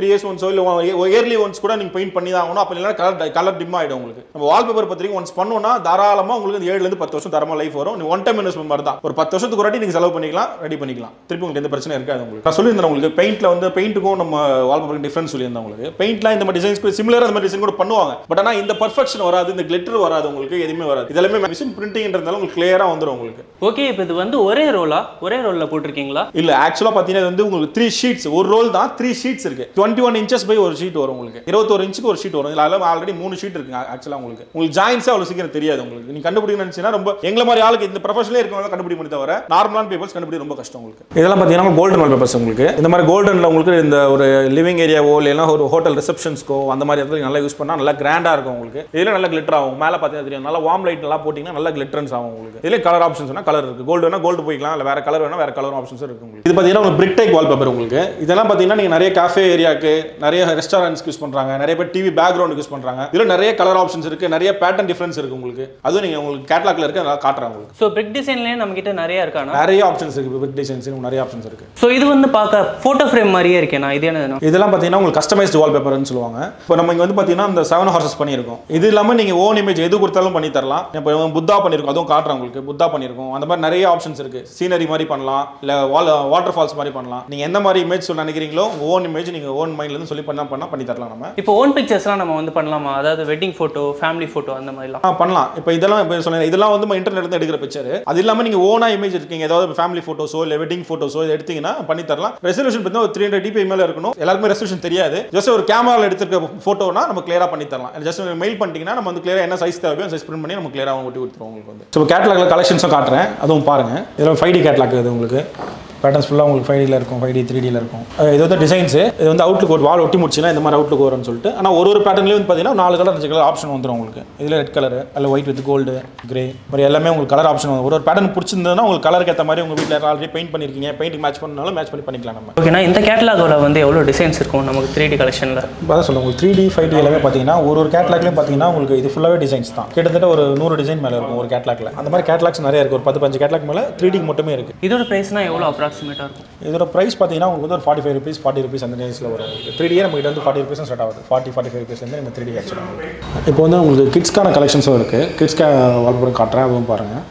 இயர்ஸ் ஒன்ஸ் இல்லை இயர்லி ஒன்ஸ் கூட நீங்கள் பெயிண்ட் பண்ணி தான் ஆகணும். அப்போ இல்லைனா கலர் கலர் டிம் ஆகிடும் உங்களுக்கு. நம்ம வால்பேப்பர் பத்திரிக்கை ஒன்ஸ் பண்ணோம்னா தாராளமாக உங்களுக்கு ஏழுலேருந்து பத்து வருஷம் தரமாக லைஃப் வரும். நீ ஒன் டைம் இன்வெஸ்ட்மெண்ட் மாதிரி தான். ஒரு பத்து வருஷத்துக்கு ஒரு வாட்டி நீங்கள் செலவு பண்ணிக்கலாம், ரெடி பண்ணிக்கலாம். திருப்பி உங்களுக்கு எந்த பிரச்சனை இருக்காது உங்களுக்கு. நான் சொல்லியிருந்தேன் உங்களுக்கு பெயிண்ட்ல வந்து பெயிண்ட்டுக்கும் நம்ம வால்பேப்பருக்கு டிஃபரன்ஸ் சொல்லியிருந்தேன் உங்களுக்கு. பெயிண்ட்லாம் இந்த மாதிரி டிசைன்ஸ்க்கு சிமிலராக அந்த மாதிரி டிசைன் கூட பண்ணுவாங்க. பட் ஆனால் இந்த பர்ஃபெக்ஷன் வராது, இந்த கிளிட்டர் வராது உங்களுக்கு, எதுவுமே வராது. இதெல்லாமே மிஷின் பிரிண்டிங்ன்றதால உங்களுக்கு கிளியராக வந்துடும் உங்களுக்கு. ஓகே, இப்போ இது வந்து ஒரே ரோலா ஒரே ரோல்ல போட்டிருக்கீங்களா? இல்ல ஆக்சுவலா பாத்தீங்கன்னா இது வந்து உங்களுக்கு த்ரீ ஷீட்ஸ், ஒரு ரோல் தான் த்ரீ ஷீட்ஸ் இருக்கு. டுவெண்ட்டி ஒன் இன்ச்சஸ் பை ஒரு ஷீட் வரும் உங்களுக்கு. இருபத்தொரு இன்ச்சுக்கு ஒரு ஷீட் வரும். இதுல ஆல்ரெடி மூணு ஷீட் இருக்கு. ஆக்சுவலா உங்களுக்கு உங்களுக்கு ஜாயின்ஸே அவ்வளவு சீக்கிரம் தெரியாது உங்களுக்கு. நீங்க கண்டுபிடிக்கணும்னு நினைச்சீங்கன்னா ரொம்ப எங்களை மாதிரி ஆளுக்கு இந்த ப்ரொஃபஷனலே இருக்கவங்க கண்டுபிடிக்க முடியும், தவிர நார்மலான பேப்பர்ஸ் கண்டுபிடிக்க ரொம்ப கஷ்டம் உங்களுக்கு. இதெல்லாம் பாத்தீங்கன்னா கோல்டன் வால் பேப்பர்ஸ் உங்களுக்கு. இந்த மாதிரி கோல்டன்ல உங்களுக்கு இந்த ஒரு லிவிங் ஏரியாவோ இல்லைன்னா ஒரு ஹோட்டல் ரிசப்ஷன்ஸ்க்கோ அந்த மாதிரி இடத்துல நல்லா யூஸ் பண்ணா நல்லா கிராண்டா இருக்கும் உங்களுக்கு. இதுல நல்லா கிளிட்டர் ஆகும். மேல பாத்தீங்கன்னா தெரியும், நல்லா வார்ம் லைட் நல்லா போட்டீங்கன்னா நல்லா கிளிட்டரன்ஸ் ஆகும் உங்களுக்கு. இதுல கலர் ஆப்ஷன்ஸ்னா கலர் இருக்கு. கோல்டு வேணா கோல்டு போய்க்கலாம், இல்ல வேற கலர் வேணா வேற கலர் ஆப்ஷன்ஸ் இருக்கு உங்களுக்கு. இது பாத்தீங்கன்னா உங்களுக்கு பிரிக் டைப் வால்பேப்பர் உங்களுக்கு. இதெல்லாம் பாத்தீங்கன்னா நீங்க நிறைய காஃபே ஏரியாக்கு, நிறைய ரெஸ்டாரண்ட்ஸ்க்கு யூஸ் பண்றாங்க, நிறைய பேர் டிவி பேக்ரவுண்ட் யூஸ் பண்றாங்க. இதுல நிறைய கலர் ஆப்ஷன்ஸ் இருக்கு, நிறைய பேட்டர்ன் டிஃபரன்ஸ் இருக்கு உங்களுக்கு. அதுவும் நீங்க உங்களுக்கு கேட்டலாக்ல இருக்கு, அதனால காட்டுறாங்க உங்களுக்கு. சோ பிரிக் டிசைன்லயே நம்ம கிட்ட நிறைய இருக்கானா? நிறைய ஆப்ஷன்ஸ் இருக்கு. பிரிக் டிசைன்ஸ் நிறைய ஆப்ஷன்ஸ் இருக்கு. சோ இது வந்து பார்க்க போட்டோ ஃப்ரேம் மாதிரியே இருக்கேனா? இது என்னதுனா இதெல்லாம் பாத்தீங்கன்னா உங்களுக்கு கஸ்டமைஸ்டு வால்பேப்பர்னு சொல்லுவாங்க. இப்போ நம்ம இங்க வந்து பாத்தீங்கன்னா இந்த செவன் ஹார்சஸ் பண்ணியிருக்கோம். இது இல்லாம நீங்க ஓன் இமேஜ் எது கொடுத்தாலும் பண்ணி தரலாம். இப்போ புத்தா பண்ணிருக்கோம், அதுவும் காட்டுறேன் உங்களுக்கு. புத்தா பண்ணிருக்கோம். அந்த மாதிரி நிறைய ஆப்ஷன்ஸ் இருக்கு. சீனரி மாதிரி பண்ணலாம், இல்ல வாட்டர் ஃபால்ஸ் மாதிரி பண்ணலாம். நீங்க எந்த மாதிரி இமேஜ் சொல்ல நினைக்கிறீங்களோ உங்க ஓன் இமேஜ் நீங்க ஓன் மைண்ட்ல இருந்து சொல்லி பண்ணா பண்ணா பண்ணி தரலாம் நம்ம. இப்போ ஓன் பிக்சர்ஸ்லாம் நம்ம வந்து பண்ணலாமா? அதாவது வெட்டிங் போட்டோ, ஃபேமிலி போட்டோ அந்த மாதிரிலாம் ஆ பண்ணலாம். இப்போ இதெல்லாம் இப்போ சொன்னேன், இதெல்லாம் வந்து இன்டர்நெட்ல இருந்து எடுக்கிற பிக்சர். அது இல்லாம நீங்க ஓனா இமேஜ் இருக்கீங்க, ஏதாவது ஃபேமிலி போட்டோஸோ இல்ல வெட்டிங் போட்டோஸோ இதை எடுத்தீங்கன்னா பண்ணி தரலாம். ரெசல்யூஷன் பார்த்தா ஒரு த்ரீ ஹண்ட்ரட் டிபி மேல இருக்கணும். எல்லாருக்குமே ரெசல்யூஷன் தெரியாது. ஜஸ்ட் ஒரு கேமரால எடுத்துக்க போட்டோனா நம்ம கிளியரா பண்ணி தரலாம். ஜஸ்ட் மெயில் பண்ணிட்டீங்கன்னா நம்ம வந்து கிளியரா என்ன சைஸ் தேவையோ சைஸ் பிரிண்ட் பண்ணி நம்ம கிளியரா ஒட்டி கொடுத்துருவோம் உங்களுக்கு வந்து. ஸோ கேட்டலாக்ல கலெக்ஷன்ஸும் காட்டுறேன், அதுவும் பாருங்க. இதில் ஃபைவ் டி கேட்டலாக் இது உங்களுக்கு. பேட்டர்ன்ஸ் ஃபுல்லாக உங்களுக்கு ஃபைவ் டியில் இருக்கும், ஃபைவ் டி த்ரீ டியில் இருக்கும். இது வந்து டிசைன்ஸ். இது வந்து அவுட்லுக் ஒரு வால் ஒட்டி முடிச்சுன்னா இந்த மாதிரி அவுட்லுக் வரும்னு சொல்லிட்டு. ஆனால் ஒரு ஒரு பேட்டர்ன்லேயும் வந்து பார்த்தீங்கன்னா நாலு கலர் அஞ்சு கலர் ஆப்ஷன் வந்துடும் உங்களுக்கு. இதில் ரெட் கலர், அதில் ஒயிட் வித் கோல்டு, கிரே மாதிரி எல்லாமே உங்களுக்கு கலர் ஆப்ஷன் வரும். ஒரு ஒரு பேட்டர்ன் பிடிச்சிருந்ததுன்னா உங்களுக்கு கலருக்கு ஏற்ற மாதிரி உங்கள் வீட்டில் ஆல்ரெடி பெயிண்ட் பண்ணியிருக்கீங்க, பெயிண்ட் மேட்ச் பண்ணாலும் மேட்ச் பண்ணி பண்ணிக்கலாம் நம்ம. ஓகேனா இந்த கேட்டலாகோட வந்து எவ்வளோ டிசைன்ஸ் இருக்கும் நமக்கு த்ரீ டி கலெக்ஷனில்? அதான் சொல்லுங்கள், உங்களுக்கு த்ரீ டி ஃபைவ் டி எல்லாமே பார்த்தீங்கன்னா ஒரு ஒரு கேட்டலாக்லேயும் பார்த்தீங்கன்னா உங்களுக்கு இது ஃபுல்லாகவே டிசைன்ஸ் தான். கிட்டத்தட்ட ஒரு நூறு டிசைன் மேலே இருக்கும் ஒரு கேட்டலாக்ல. அந்த மாதிரி கேட்டலாக்ஸ் நிறைய இருக்குது. ஒரு பத்து பஞ்சு கேட்டலாக் மேலே த்ரீ டி மட்டுமே இருக்குது. இதோட ப்ரைஸ்னா எவ்வளோ அப்ராக்சிமேட்டாக இருக்கும்? இதோட ப்ரைஸ் பார்த்தீங்கன்னா உங்களுக்கு வந்து ஒரு forty five rupees forty rupees அந்த ரேஞ்சில் வரும். த்ரீ டியே நம்ம கிட்ட வந்து ஃபார்ட்டி ருபீஸ் ஸ்டார்ட் ஆகுது. ஃபார்ட்டி ஃபார்ட்டி ஃபைவ் ருபீஸ்லேருந்து நம்ம த்ரீ டி ஆக்சுவலாக. இப்போ வந்து உங்களுக்கு கிட்ஸ்க்கான கலெக்ஷன்ஸும் இருக்குது. கிட்ஸ்க்கான வால்பேப்பர் காட்டுறேன், அதுவும் பாருங்கள்.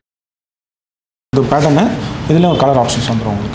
இது பேட்டர்னு இதில் ஒரு கலர் ஆப்ஷன்ஸ் வந்துடும் உங்களுக்கு.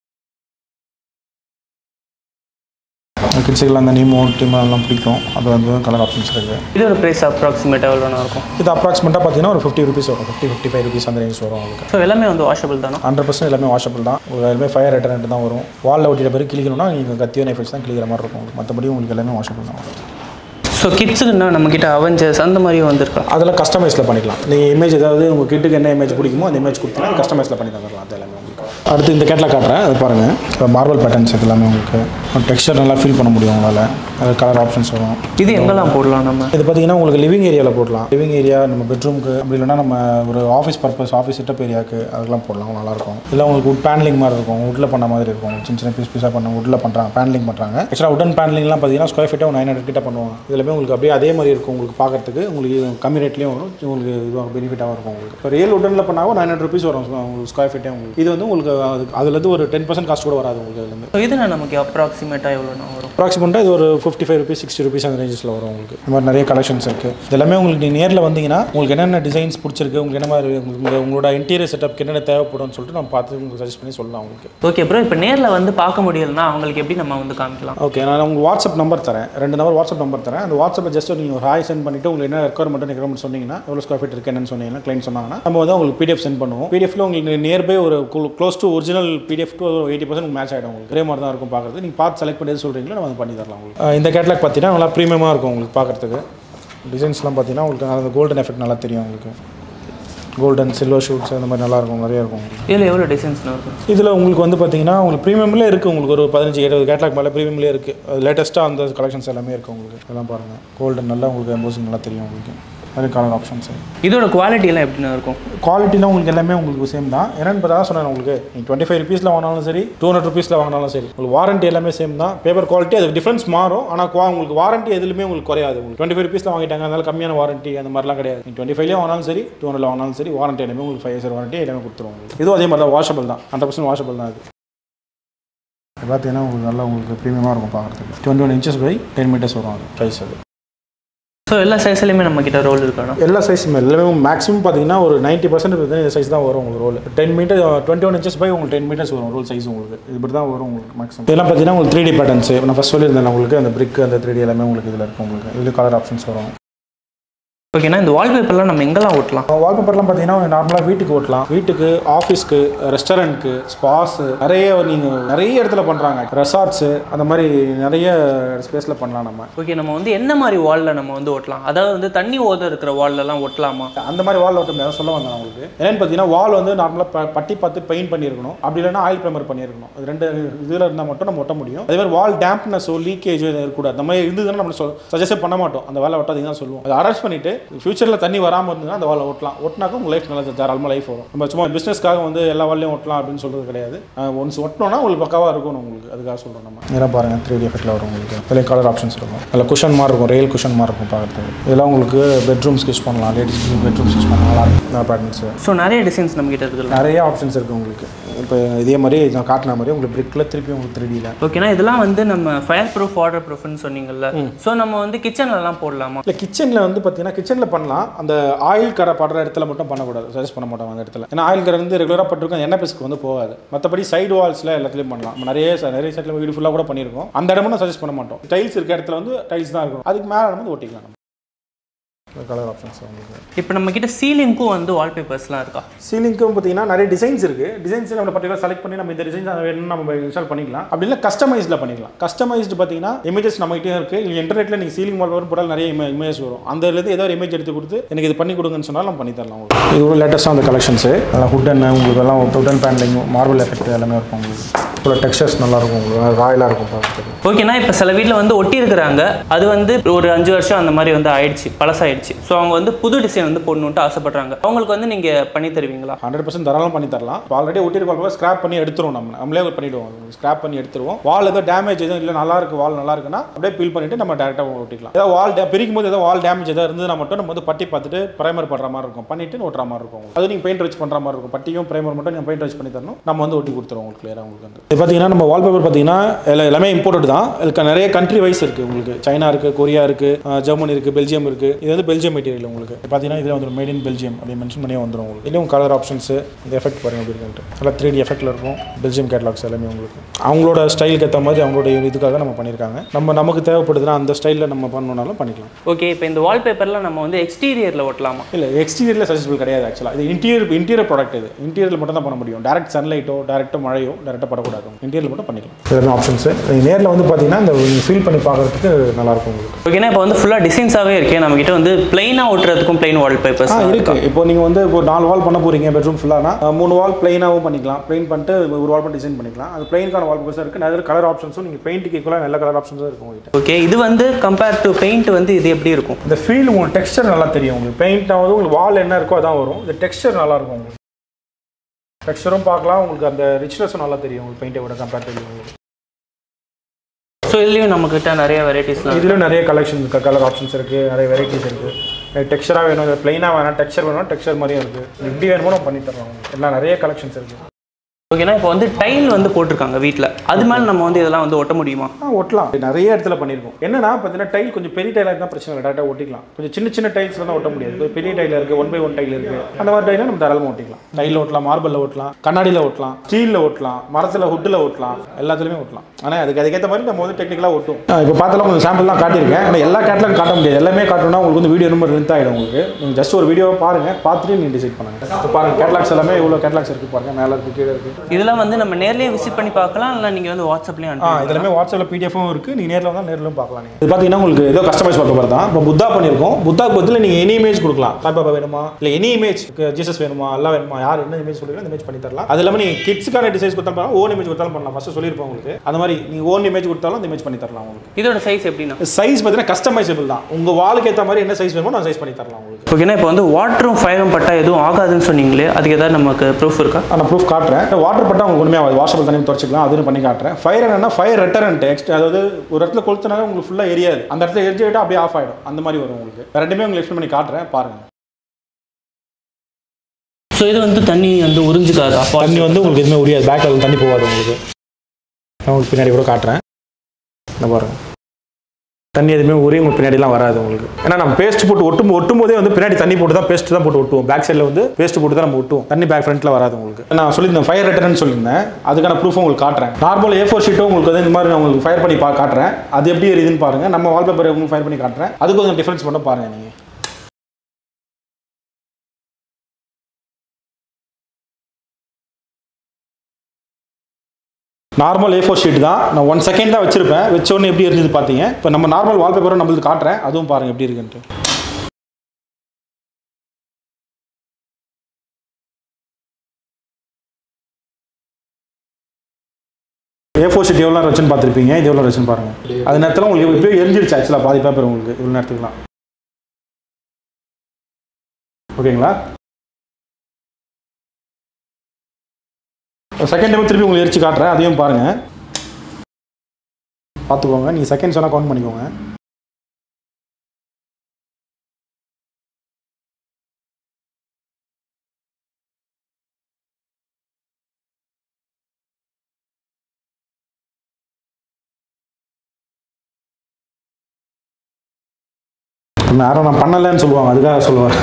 கிட்ஸுக்கெல்லாம் அந்த நீமோ டீமோ எல்லாம் பிடிக்கும், அது வந்து கலர் ஆப்ஷன்ஸ் இருக்குது. இதோட ப்ரைஸ் அப்ராக்சிமேட்டாக எவ்வளோ இருக்கும்? இது அப்ராக்சிமேட்டாக பார்த்தீங்கன்னா ஒரு ஃபிஃப்டி ருபீஸ் வரும். ஃபிஃப்டி ஃபிஃப்டி ஃபைவ் ருபீஸ் அந்த ரேஞ்ச் வரும் உங்களுக்கு. ஸோ எல்லாமே வந்து வாஷபிள் தானே? ஹண்ட்ரட் பர்சன்ட் எல்லாமே வாஷபிள் தான். எல்லாமே ஃபயர் ரெட்டரண்ட் தான் வரும். வாலில் ஒட்டிட்ட பிறகு கிளிக்கணும்னா நீங்கள் கத்தியோ நைஃப் தான் கிளிக்கிற மாதிரி இருக்கும். மற்றபடி உங்களுக்கு எல்லாமே வாஷபிள் தான் வரும். ஸோ கிட்ஸுக்குன்னா நம்மக்கிட்ட அவெஞ்சர்ஸ் அந்த மாதிரியும் வந்திருக்கா? அதெல்லாம் கஸ்டமைஸில் பண்ணிக்கலாம். நீங்கள் இமேஜ் ஏதாவது உங்கள் கிட்டுக்கு என்ன இமேஜ் பிடிக்குமோ அந்த இமேஜ் கொடுத்தீங்கன்னா கஸ்டமைஸில் பண்ணி தந்துடலாம். அது எல்லாமே உங்களுக்கு. அடுத்து இந்த கேட்டில் காட்டுறேன், அது பாருங்கள். இப்போ மார்பல் பேட்டர்ன்ஸ் இது எல்லாமே உங்களுக்கு டெக்ஸ்சர் நல்லா ஃபீல் பண்ண முடியும் உங்களால். அது கலர் ஆப்ஷன்ஸ் வரும். இது எங்கெல்லாம் போடலாம் நம்ம? இது பார்த்தீங்கன்னா உங்களுக்கு லிவிங் ஏரியாவில் போடலாம். லிவிங் ஏரியா நம்ம பெட்ரூமுக்கு, அப்படி இல்லைனா நம்ம ஒரு ஆஃபீஸ் பர்பஸ் ஆஃபீஸ் செட்டப் ஏரியாவுக்கு அதெல்லாம் போடலாம். நல்லாயிருக்கும். இல்லை உங்களுக்கு உட் பேனலிங் மாதிரி இருக்கும், உட்டில் பண்ண மாதிரி இருக்கும். சின்ன சின்ன பீஸ் பீஸாக பண்ண உட்டில் பண்ணுறாங்க, பேனலிங் பண்ணுறாங்க. ஆக்சுவலாக உடன் பேனலிங்லாம் பார்த்தீங்கன்னா ஸ்கொயர் ஃபீட்டாக நைன் ஹண்ட்ரட் கிட்ட பண்ணுவாங்க. இதுலேயுமே உங்களுக்கு அப்படியே அதே மாதிரி இருக்கும் உங்களுக்கு பார்க்கறதுக்கு. உங்களுக்கு கம்மி ரேட்லேயும் வரும், உங்களுக்கு இதுவாக பெனிஃபிட்டாகவும் இருக்கும் உங்களுக்கு. இப்போ ரியல் உடனில் பண்ணாலும் நைன் ஹண்ட்ரட் ருபீஸ் வரும் உங்களுக்கு ஸ்கொயர் ஃபீட்டே உங்களுக்கு. இது வந்து உங்களுக்கு அதுலேருந்து ஒரு டென் பர்சன்ட் காஸ்ட் கூட வராது உங்களுக்கு. அதுலேருந்து இது நமக்கு அப்ராக்சிமேட்டாக எவ்வளோ வரும்? அப்ராக்சிமேட்டாக இது ஒரு fifty five rupees sixty rupees அந்த ரேஞ்சஸில் வரும் உங்களுக்கு. இந்த மாதிரி நிறைய கலெக்ஷன்ஸ் இருக்குது. இதெல்லாமே உங்களுக்கு நீங்கள் நேரில் வந்தீங்கன்னா உங்களுக்கு என்னென்ன டிசைன்ஸ் பிடிச்சிருக்கு, உங்களுக்கு என்ன மாதிரி உங்களுக்கு உங்களோட இன்டீரியர் செட்டப்க்கு என்னென்ன தேவைப்படும்னு சொல்லிட்டு நம்ம பார்த்து உங்களுக்கு சஜஸ்ட் பண்ணி சொல்லலாம் உங்களுக்கு. ஓகே ப்ரோ, இப்போ நேரில் வந்து பார்க்க முடியலன்னா அவங்களுக்கு எப்படி நம்ம வந்து காமிக்கலாம்? ஓகே, நான் உங்களுக்கு வாட்ஸ்அப் நம்பர் தரேன், ரெண்டு நம்பர் வாட்ஸ்அப் நம்பர் தரேன். அந்த வாட்ஸ்அப்பில் ஜஸ்ட் நீங்கள் ஒரு ஹாய் சென்ட் பண்ணிவிட்டு உங்களுக்கு என்ன ரெக்குவயர்மெண்ட் ரெக்குவயர்மெண்ட் சொன்னீங்கன்னா எவ்வளோ ஸ்கொயர் ஃபீட் இருக்குது என்னன்னு சொன்னீங்கன்னா கிளைண்ட் சொன்னாங்கன்னா நம்ம வந்து உங்களுக்கு பிடிஎஃப் சென்ட் பண்ணுவோம். பிடிஎஃப்ல உங்களுக்கு நியர்பை ஒரு close to original PDF to eighty percent match ஆகிடும் உங்களுக்கு. ஒரே மாதிரி தான் இருக்கும் பார்க்குறது. நீங்கள் பார்த்து செலக்ட் பண்ணி சொல்கிறீங்களோ நம்ம வந்து பண்ணி தரலாம் உங்களுக்கு. இந்த கேட்லாக் பார்த்தீங்கன்னா நல்லா ப்ரீமியமாக இருக்கும் உங்களுக்கு பார்க்குறதுக்கு. டிசைன்ஸ்லாம் பார்த்தீங்கன்னா உங்களுக்கு அந்த கோல்டன் எஃபெக்ட் நல்லா தெரியும் உங்களுக்கு. கோல்டன் சில்வர் ஷூட்ஸ் அந்த மாதிரி நல்லாயிருக்கும், நிறையா இருக்கும். இதில் எவ்வளோ டிசைன்ஸ்லாம் இருக்கும்? இதில் உங்களுக்கு வந்து பார்த்தீங்கன்னா உங்களுக்கு ப்ரீமியம்லேயே இருக்குது. உங்களுக்கு ஒரு பதினஞ்சு இருபது கேட்லாக் மேலே ப்ரீமியம்லேயே இருக்குது. அது லேட்டஸ்ட்டாக அந்த கலெக்ஷன்ஸ் எல்லாமே இருக்குது உங்களுக்கு. அதெல்லாம் பாருங்கள், கோல்டன் நல்லா உங்களுக்கு எம்போசிங் நல்லா தெரியும் உங்களுக்கு. நிறைய கலர் ஆப்ஷன்ஸ். இதோட குவாலிட்டிலாம் எப்படின்னா இருக்கும்? குவாலிட்டிலாம் உங்களுக்கு எல்லாமே உங்களுக்கு சேம் தான். என்னென்னு பார்த்தா சொன்னேன் உங்களுக்கு, நீங்கள் டுவெண்ட்டி ஃபைவ் ருபீஸில் வாங்கினாலும் சரி, டூ ஹண்ட்ரட் ருபீஸில் வாங்கினாலும் சரி, உங்களுக்கு வாரண்ட்டி எல்லாமே சேம் தான். பேப்பர் குவாலிட்டி அது டிஃப்ரென்ஸ் மாறும். ஆனால் உங்களுக்கு வாரண்ட்டி எதுலையுமே உங்களுக்கு குறையாது. உங்களுக்கு டுவெண்ட்டி ஃபைவ் ருபீஸில் வாங்கிட்டாங்க, அதனால கம்மியான வாரண்ட்டி அந்த மாதிரிலாம் கிடையாது. நீங்கள் டுவெண்ட்டி ஃபைவ்லேயே வாங்கினாலும் சரி, டூ ஹண்ட்ரட் வாங்கினாலும் சரி, வாரண்ட்டி எல்லாமே உங்களுக்கு ஃபைவ் இயர்ஸ் வாரண்ட்டி எல்லாமே கொடுத்துருவோம். இதுவும் அதே மாதிரி தான், வாஷபிள் தான், ஹண்ட்ரட் பர்சன்ட் வாஷபிள் தான் அது. பார்த்தீங்கன்னா உங்களுக்கு நல்லா உங்களுக்கு ப்ரீமியமாக இருக்கும் பார்க்குறதுக்கு. Twenty one inches by ten metres வரும் அது சைஸ். அது ஸோ எல்லா சைஸ்லையுமே நம்ம கிட்ட ரோல் இருக்கணும். எல்லா சைஸுமே எல்லாமே மேக்ஸிமம் பார்த்தீங்கன்னா ஒரு நைன்ட்டி பர்சன்ட் இந்த சைஸ் தான் வரும் உங்களுக்கு roll. Ten metre twenty one inches by உங்களுக்கு டென் மீட்டர்ஸ் வரும் ரோல் சைஸ் உங்களுக்கு. இப்படி தான் வரும் உங்களுக்கு மேக்ஸிமம். இதெல்லாம் பார்த்தீங்கன்னா உங்களுக்கு த்ரீ டி பேட்டர்ன்ஸ் நான் ஃபஸ்ட் சொல்லியிருந்தேன் உங்களுக்கு. அந்த பிரிக் அந்த த்ரீ டி எல்லாமே உங்களுக்கு இதில் இருக்கும் உங்களுக்கு. இதில் கலர் ஆப்ஷன்ஸ் வரும். ஓகேண்ணா, இந்த வால்பேப்பர்லாம் நம்ம எங்கெல்லாம் ஓட்டலாம்? வால்பேப்பர்லாம் பார்த்தீங்கன்னா நார்மலாக வீட்டுக்கு ஓட்டலாம். வீட்டுக்கு, ஆஃபீஸ்க்கு, ரெஸ்டாரண்ட்க்கு, ஸ்பாஸு நிறைய நீங்கள் நிறைய இடத்துல பண்ணுறாங்க. ரெசார்ட்ஸு அந்த மாதிரி நிறைய ஸ்பேஸில் பண்ணலாம் நம்ம. ஓகே, நம்ம வந்து என்ன மாதிரி வாலில் நம்ம வந்து ஓட்டலாம்? அதாவது வந்து தண்ணி ஓத இருக்கிற வால்லலாம் ஓட்டலாமா? அந்த மாதிரி வால் ஓட்ட முடியாது சொல்ல வந்தேன் உங்களுக்கு. என்னென்னு பார்த்தீங்கன்னா வால் வந்து நார்மலாக பட்டி பார்த்து பெயிண்ட் பண்ணியிருக்கணும். அப்படி இல்லைன்னா ஆயில் ப்ரைமர் பண்ணியிருக்கணும். அது ரெண்டு இதில் இருந்தால் மட்டும் நம்ம ஒட்ட முடியும். அதே மாதிரி வால் டேம்ப்னஸோ லீக்கேஜோ இருக்கக்கூடாது. அந்த மாதிரி இருந்ததுன்னா நம்ம சஜஸ்ட் பண்ண மாட்டோம். அந்த வேலை ஓட்டாதீங்க தான் சொல்லுவோம். அதை அரெஸ்ட் பண்ணிவிட்டு ஃபியூச்சரில் தண்ணி வராமல் இருந்ததுன்னா அந்த வாலை ஓட்டலாம். ஓட்டினாக்க உங்கள் லைஃப் நல்லா தாராளமாக லைஃப் வரும். நம்ம சும்மா பிஸ்னஸ்க்காக வந்து எல்லா வாலையும் ஓட்டலாம் அப்படின்னு சொல்கிறது கிடையாது. ஒன்ஸ் ஒட்டினோன்னா உங்களுக்கு பக்காவாக இருக்கும் உங்களுக்கு. அதுக்காக சொல்கிறோம் நம்ம. நேராக பாருங்கள் த்ரீ டி எஃபெக்ட்டில் வரும் உங்களுக்கு. அதில் கலர் ஆப்ஷன்ஸ் இருக்கும். அதில் குஷன் மாதிரி இருக்கும். ரெயில் குஷன் மாதிரி இருக்கும் பார்க்குறதுக்கு. இதெல்லாம் உங்களுக்கு பெட்ரூம்ஸ் யூஸ் பண்ணலாம். லேடிஸ் பெட்ரூம்ஸ் யூஸ் பண்ணலாம். நல்லா இருக்கும் பேட்டர்ன்ஸு. ஸோ நிறைய டிசைன்ஸ் நம்ம கிட்ட இருக்குது. நிறைய ஆப்ஷன்ஸ் இருக்குது உங்களுக்கு. இப்போ இதே மாதிரி நான் காட்டின மாதிரி உங்களுக்கு பிரிக்கில் திருப்பி உங்களுக்கு த்ரீ டியில். ஓகேனா இதெல்லாம் வந்து நம்ம ஃபயர் ப்ரூஃப் வாட்டர் ப்ரூஃப்னு சொன்னீங்கல்ல. ஸோ நம்ம வந்து கிச்சன்லலாம் போடலாமா? இல்லை கிச்சனில் வந்து பார்த்தீங்கன்னா கிச்சனில் பண்ணலாம். அந்த ஆயில் கரை படுற இடத்துல மட்டும் பண்ணக்கூடாது. சஜஸ்ட் பண்ண மாட்டாங்க அந்த இடத்துல. ஏன்னா ஆயில் கரை வந்து ரெகுலராக பட்டிருக்கும். எண்ணெய் பிசுக்கு வந்து போகாது. மற்றபடி சைடு வால்ஸில் எல்லாத்துலேயும் பண்ணலாம். நிறைய நிறைய சைடில் வீடு ஃபுல்லாக கூட பண்ணியிருக்கோம். அந்த இடமும் நான் சஜஸ்ட் பண்ண மாட்டோம். டைல்ஸ் இருக்க இடத்துல வந்து டைல்ஸ் தான் இருக்கும். அதுக்கு மேலே வந்து ஓட்டிக்கலாம். கலர் ஆப்ஷன்ஸ் உங்களுக்கு. இப்போ நம்ம கிட்ட சீலிங்க்கும் வந்து வால்பேப்பர்ஸ்லாம் இருக்கா? சீலிங்க்கும் பார்த்தீங்கன்னா நிறைய டிசைன்ஸ் இருக்குது. டிசைன்ஸ் நம்ம பர்டிகுலர் செலக்ட் பண்ணி நம்ம இந்த டிசைன்ஸ் வேணும்னு நம்ம இன்ஸ்டால் பண்ணிக்கலாம். அப்படி இல்லை கஸ்டமைஸ்டில் பண்ணிக்கலாம். கஸ்டமைஸ்டு பார்த்தீங்கன்னா இமேஜஸ் நம்மகிட்டே இருக்குது. இல்லை இன்டர்நெட்டில் நீங்கள் சீலிங் வால்பேப்பர் போட்டால் நிறைய இமேஜ் வரும். அந்த இதுலேருந்து ஏதோ ஒரு இமேஜ் எடுத்து கொடுத்து எனக்கு இது பண்ணி கொடுங்கன்னு சொன்னால் நம்ம பண்ணி தரலாம் உங்களுக்கு. இது ஒரு லேட்டஸ்ட்டாக அந்த கலெக்ஷன்ஸு. நல்லா ஹுட்டன் உங்களுக்கு எல்லாம் ஹுட்டன் பேனலிங் மார்பிள் எஃபெக்ட் எல்லாமே இருக்கும் உங்களுக்கு. இப்போ டெக்ஸ்டர்ஸ் நல்லாயிருக்கும் உங்களுக்கு. ராயலாக இருக்கும் பார்க்குறதுக்கு. ஓகேண்ணா, இப்போ சில வீட்டில் வந்து ஒட்டி இருக்கிறாங்க. அது வந்து ஒரு அஞ்சு வருஷம் அந்த மாதிரி வந்து ஆயிடுச்சு, பழசாயிடுச்சு. ஸோ அவங்க வந்து புது டிசைன் வந்து போடணுன்ட்டு ஆசைப்படுறாங்க. அவங்களுக்கு வந்து நீங்கள் பண்ணி தருவீங்களா? ஹண்ட்ரட் பர்சன்ட் தாராளம் பண்ணி தரலாம். ஆல்ரெடி ஒட்டியிருக்க ஸ்கிராப் பண்ணி எடுத்துருவோம். நம்ம நம்மளே பண்ணிவிடுவோம். ஸ்கிராப் பண்ணி எடுத்துருவோம். வால் ஏதோ டேமேஜ் எதுவும் இல்லை நல்லா இருக்கு வால் நல்லா இருக்குன்னா அப்படியே பீல் பண்ணிட்டு நம்ம டேரெக்டாக ஒட்டிக்கலாம். ஏதாவது வால் பிரிக்கும் போது ஏதோ வால் டேமேஜ் ஏதாவது இருந்ததுன்னா மட்டும் நம்ம வந்து பட்டி பார்த்துட்டு ப்ரைமர் பண்ணுற மாதிரி இருக்கும். பண்ணிட்டு ஓட்டுற மாதிரி இருக்கும். அது நீங்கள் பெயிண்ட் வச்சு பண்ணுற மாதிரி இருக்கும். பட்டியும் ப்ரைமர் மட்டும் நீங்கள் பெயிண்ட் வச்சு பண்ணி தரணும். நம்ம வந்து ஒட்டி கொடுத்துருவோம் உங்களுக்கு கிளியராக உங்களுக்கு. வந்து இது பார்த்தீங்கன்னா நம்ம வால்பேப்பர் பார்த்தீங்கன்னா எல்லாமே இம்போர்ட் தான். இதுக்கு நிறைய கண்ட்ரி வைஸ் இருக்குது உங்களுக்கு. சைனா இருக்குது, கொரியா இருக்குது, ஜெர்மனி இருக்குது, பெல்ஜியம் இருக்குது. இது வந்து பெல்ஜியம் மெட்டீரியல் உங்களுக்கு. பார்த்தீங்கன்னா இதில் வந்து மேட் இன் பெல்ஜியம் அப்படி மென்ஷன் பண்ணி வந்துடும் உங்களுக்கு. இதுவும் கலர் ஆப்ஷன்ஸு இந்த எஃபெக்ட் பாருங்க எப்படி இருக்குன்ட்டு. நல்லா த்ரீ டி எஃபெக்ட்டில் இருக்கும். பெல்ஜியம் கேட்லாக்ஸ் எல்லாமே உங்களுக்கு அவங்களோட ஸ்டைலுக்கு ஏற்ற மாதிரி அவங்களோட இதுக்காக நம்ம பண்ணியிருக்காங்க. நம்ம நமக்கு தேவைப்படுதுன்னா அந்த ஸ்டைலில் நம்ம பண்ணணும்னாலும் பண்ணிக்கலாம். ஓகே, இப்போ இந்த வால்பேப்பரில் நம்ம வந்து எக்ஸ்டீரியரில் ஒட்டலாமா? இல்லை எக்ஸ்டீரியரில் சஜஸ்டபிள் கிடையாது. ஆக்சுவலாக இது இன்டீரியர் இன்டீரியர் ப்ராடக்ட். இது இன்டீரியரில் மட்டும் தான் பண்ண முடியும். டேரக்ட் சன்லைட்டோ டேரக்டாக மழையோ டேரெக்டாக படக்கூடாது. இன்டீரியர் மட்டும் பண்ணிக்கலாம். இதெல்லாம் ஆப்ஷன்ஸு நேரில் வந்து பார்த்தீங்கன்னா இந்த ஃபீல் பண்ணி பார்க்குறதுக்கு நல்லாயிருக்கும் உங்களுக்கு. ஓகேனா இப்போ வந்து ஃபுல்லாக டிசைன்ஸாகவே இருக்கேன். நம்மகிட்ட வந்து பிளைனாக ஒட்டுறதுக்கும் பிளைன் வால்பேப்பர்ஸ் இருக்குது. இப்போ நீங்கள் வந்து ஒரு நாலு வால் பண்ண போகிறீங்க பெட்ரூம் ஃபுல்லானா மூணு வால் பிளைனாகவும் பண்ணிக்கலாம். பிளைன் பண்ணிட்டு ஒரு வால் பண்ணி டிசைன் பண்ணிக்கலாம். அது பிளைனுக்கான வால்பேப்பர்ஸ் இருக்குது. நிறைய கலர் ஆப்ஷன்ஸும் நீங்கள் பெயிண்ட்டுக்கு ஈக்குவலாக நல்ல கலர் ஆப்ஷன்ஸும் இருக்கும் உங்களுக்கு. ஓகே, இது வந்து கம்பேர் டு பெயிண்ட் வந்து இது எப்படி இருக்கும்? இந்த ஃபீல் உங்களுக்கு டெக்ஸ்டர் நல்லா தெரியும் உங்களுக்கு. பெயிண்ட் ஆகுது உங்களுக்கு வால் என்ன இருக்கோ அதான் வரும். இந்த டெக்ஸ்டர் நல்லா இருக்கும் உங்களுக்கு. டெக்ஸ்டரும் பார்க்கலாம் உங்களுக்கு. அந்த ரிச்னஸும் நல்லா தெரியும் உங்களுக்கு பெயிண்டை விட கம்பேர் பண்ணி உங்களுக்கு. ஸோ இதுலேயும் நம்மக்கிட்ட நிறைய வெரைட்டிஸ்லாம் இதுலேயும் நிறைய கலெக்ஷன் இருக்குது. கலர் ஆப்ஷன்ஸ் இருக்குது. நிறைய வெரைட்டிஸ் இருக்குது. டெக்ஸ்டராக வேணும், இல்லை பிளைனாக வேணும், டெக்ஸ்டர் வேணும், டெக்ஸ்டர் மாதிரியும் இருக்குது. எப்படி வேணுமோ நம்ம பண்ணி தரோம். எல்லாம் நிறைய கலெக்ஷன்ஸ் இருக்குது. ஓகேனா இப்போ வந்து டைல் வந்து போட்டிருக்காங்க வீட்டில். அது மேலே நம்ம வந்து இதெல்லாம் வந்து ஒட்ட முடியுமா? ஆ ஒட்டலாம். நிறைய இடத்துல பண்ணியிருக்கோம். என்னன்னா பார்த்தீங்கன்னா டைல் கொஞ்சம் பெரிய டைலாக இருந்தால் பிரச்சனை இல்லை, டேரெக்டாக ஒட்டிக்கலாம். கொஞ்சம் சின்ன சின்ன டைல்ஸில் தான் ஒட்ட முடியாது. பெரிய டைலில் இருக்குது, ஒன் பை ஒன் டைல் இருக்குது. அந்த மாதிரி டைலில் நம்ம தாராளமாக ஒட்டிக்கலாம். டைலில் ஓட்டலாம், மார்பிளில் ஓட்டலாம், கண்ணாடியில் ஓட்டலாம், ஸ்டீலில் ஓட்டலாம், மரத்தில் ஹுட்டில் ஓட்டலாம், எல்லாத்துலேயுமே ஓட்டலாம். ஆனால் அதுக்கு அதுக்கேற்ற மாதிரி நம்ம வந்து டெக்னிக்கலாக ஓட்டும். இப்போ பார்த்தாலும் கொஞ்சம் சாம்பிள்லாம் காட்டியிருக்கேன். ஆனால் எல்லா கேட்லாக்கும் காட்ட முடியாது. எல்லாமே காட்டணும்னா உங்களுக்கு வந்து வீடியோ ரொம்ப லென்த் ஆகிடும் உங்களுக்கு. நீங்கள் ஜஸ்ட் ஒரு வீடியோவை பாருங்கள், பார்த்துட்டு நீங்கள் டிசைட் பண்ணுங்கள். இப்போ பாருங்கள் கேட்லாக்ஸ் எல்லாமே இவ்வளோ கேட்லாக்ஸ் இருக்குது பாருங்கள். மேலே இருக்குது, கீழே இருக்குது. இதெல்லாம் வந்து நம்ம நேர்லயே விசிட் பண்ணி பார்க்கலாம், இல்லை நீங்கள் வந்து வாட்ஸ்அப்லேயும் அனுப்பலாம். இதெல்லாமே வாட்ஸ்அப்பில் பிடிஎஃப்பும் இருக்குது. நீங்கள் நேரில் வந்தால் நேரிலும் பார்க்கலாம். நீங்கள் இது பார்த்தீங்கன்னா உங்களுக்கு ஏதோ கஸ்டமைஸ் வால்பேப்பர் தான். இப்போ புத்தா பண்ணியிருக்கோம். புத்தா பதில் நீங்கள் எனி இமேஜ் கொடுக்கலாம். சாய்பாபா வேணுமா, இல்லை எனி இமேஜ் ஜீசஸ் வேணுமா, எல்லாம் வேணுமா, யார் என்ன இமேஜ் சொல்லுங்கள் அந்த இமேஜ் பண்ணி தரலாம். அது இல்லாமல் நீங்கள் கிட்ஸுக்கான டிசைன்ஸ் கொடுத்தாலும் ஓன் இமேஜ் கொடுத்தாலும் பண்ணலாம். ஃபஸ்ட்டு சொல்லியிருப்போம் உங்களுக்கு. அந்த மாதிரி நீங்கள் ஓன் இமேஜ் கொடுத்தாலும் அந்த இமேஜ் பண்ணி தரலாம் உங்களுக்கு. இதோட சைஸ் எப்படின்னா சைஸ் பார்த்தீங்கன்னா கஸ்டமைசபிள் தான். உங்கள் வாளுக்கு ஏற்ற மாதிரி என்ன சைஸ் வேணுமோ நான் சைஸ் பண்ணி தரலாம் உங்களுக்கு. ஓகேனா இப்போ வந்து வாட்டரும் ஃபயரும் பட்டா எதுவும் ஆகாதுன்னு சொன்னீங்களே, அதுக்கு ஏதாவது நமக்கு ப்ரூஃப் இருக்கா? நான் ப்ரூஃப் காட்டுறேன். வாட்டர் பட்டா உங்களுக்கு ஒன்றுமே ஆகாது. வாஷபிள் தண்ணி துடைச்சிக்கலாம். அதுன்னு பண்ணி காட்டுறேன். ஃபயர் என்னன்னா ஃபயர் ரெட்டரண்ட் எக்ஸ்ட், அதாவது ஒரு இடத்துல கொளுத்தினாலும் உங்களுக்கு ஃபுல்லாக எரியாது. அந்த இடத்துல எரிஞ்சு விட்டால் அப்படியே ஆஃப் ஆகிடும். அந்த மாதிரி வரும் உங்களுக்கு. ரெண்டுமே உங்களுக்கு எக்ஸ்பிளைன் பண்ணி காட்டுறேன் பாருங்கள். ஸோ இது வந்து தண்ணி வந்து உறிஞ்சிக்காது. தண்ணி வந்து உங்களுக்கு எதுவுமே உரியாது. பேக்கில் தண்ணி போகாது உங்களுக்கு. நான் உங்களுக்கு பின்னாடி கூட காட்டுறேன். இந்த பாருங்கள், தண்ணி எதுவுமே ஊறி உங்களுக்கு பின்னாடிலாம் வராது உங்களுக்கு. ஏன்னா நம்ம பேஸ்ட் போட்டு ஒட்டும் ஒட்டும் போதே வந்து பின்னாடி தண்ணி போட்டு தான் பேஸ்ட் தான் போட்டு ஒட்டுவோம். பேக் சைடில் வந்து பேஸ்ட் போட்டு தான் நம்ம ஒட்டுவோம். தண்ணி பேக் ஃப்ரண்ட்டில் வராது உங்களுக்கு. நான் சொல்லியிருந்தேன் ஃபயர் ரெட்டர்னு சொல்லியிருந்தேன். அதுக்கான ப்ரூஃப் உங்களுக்கு காட்டுறேன். நார்மல் ஏ ஃபோர் ஷீட்டும் உங்களுக்கு வந்து இந்த மாதிரி நான் உங்களுக்கு ஃபயர் பண்ணி பா காட்டுறேன். அது எப்படி எரியுதுன்னு பாருங்கள். நம்ம வால்பேப்பர் உங்களுக்கு ஃபயர் பண்ணி காட்டுறேன். அதுக்கு கொஞ்சம் டிஃப்ரென்ஸ் மட்டும் பாருங்கள் நீங்கள். நார்மல் ஏ ஃபோர் ஷீட் தான். நான் ஒன் செகண்ட் தான் வச்சிருப்பேன். வச்ச உடனே எப்படி இருந்தது பார்த்தீங்க. இப்போ நம்ம நார்மல் வால்பேப்பரும் நம்மளுக்கு காட்டுறேன். அதுவும் பாருங்கள் எப்படி இருக்குன்ட்டு. ஏ ஃபோர் ஷீட் எவ்வளோ நேரம் வச்சுன்னு பார்த்துருப்பீங்க. இது எவ்வளோ வச்சுன்னு பாருங்கள். அது நேரத்தில் உங்களுக்கு எப்படியோ எரிஞ்சிருச்சு ஆக்சுவலாக பாதி பேப்பர் உங்களுக்கு இவ்வளோ நேரத்துக்குலாம். ஓகேங்களா? செகண்ட் டைம் திருப்பி உங்களுக்கு எரிச்சு காட்டுறேன். அதையும் பாருங்கள், பார்த்துக்கோங்க. நீங்கள் செகண்ட் சொன்னால் கவுண்ட் பண்ணிக்கோங்க. யாரும் நான் பண்ணலைன்னு சொல்லுவாங்க, அதுக்காக சொல்லுவாங்க.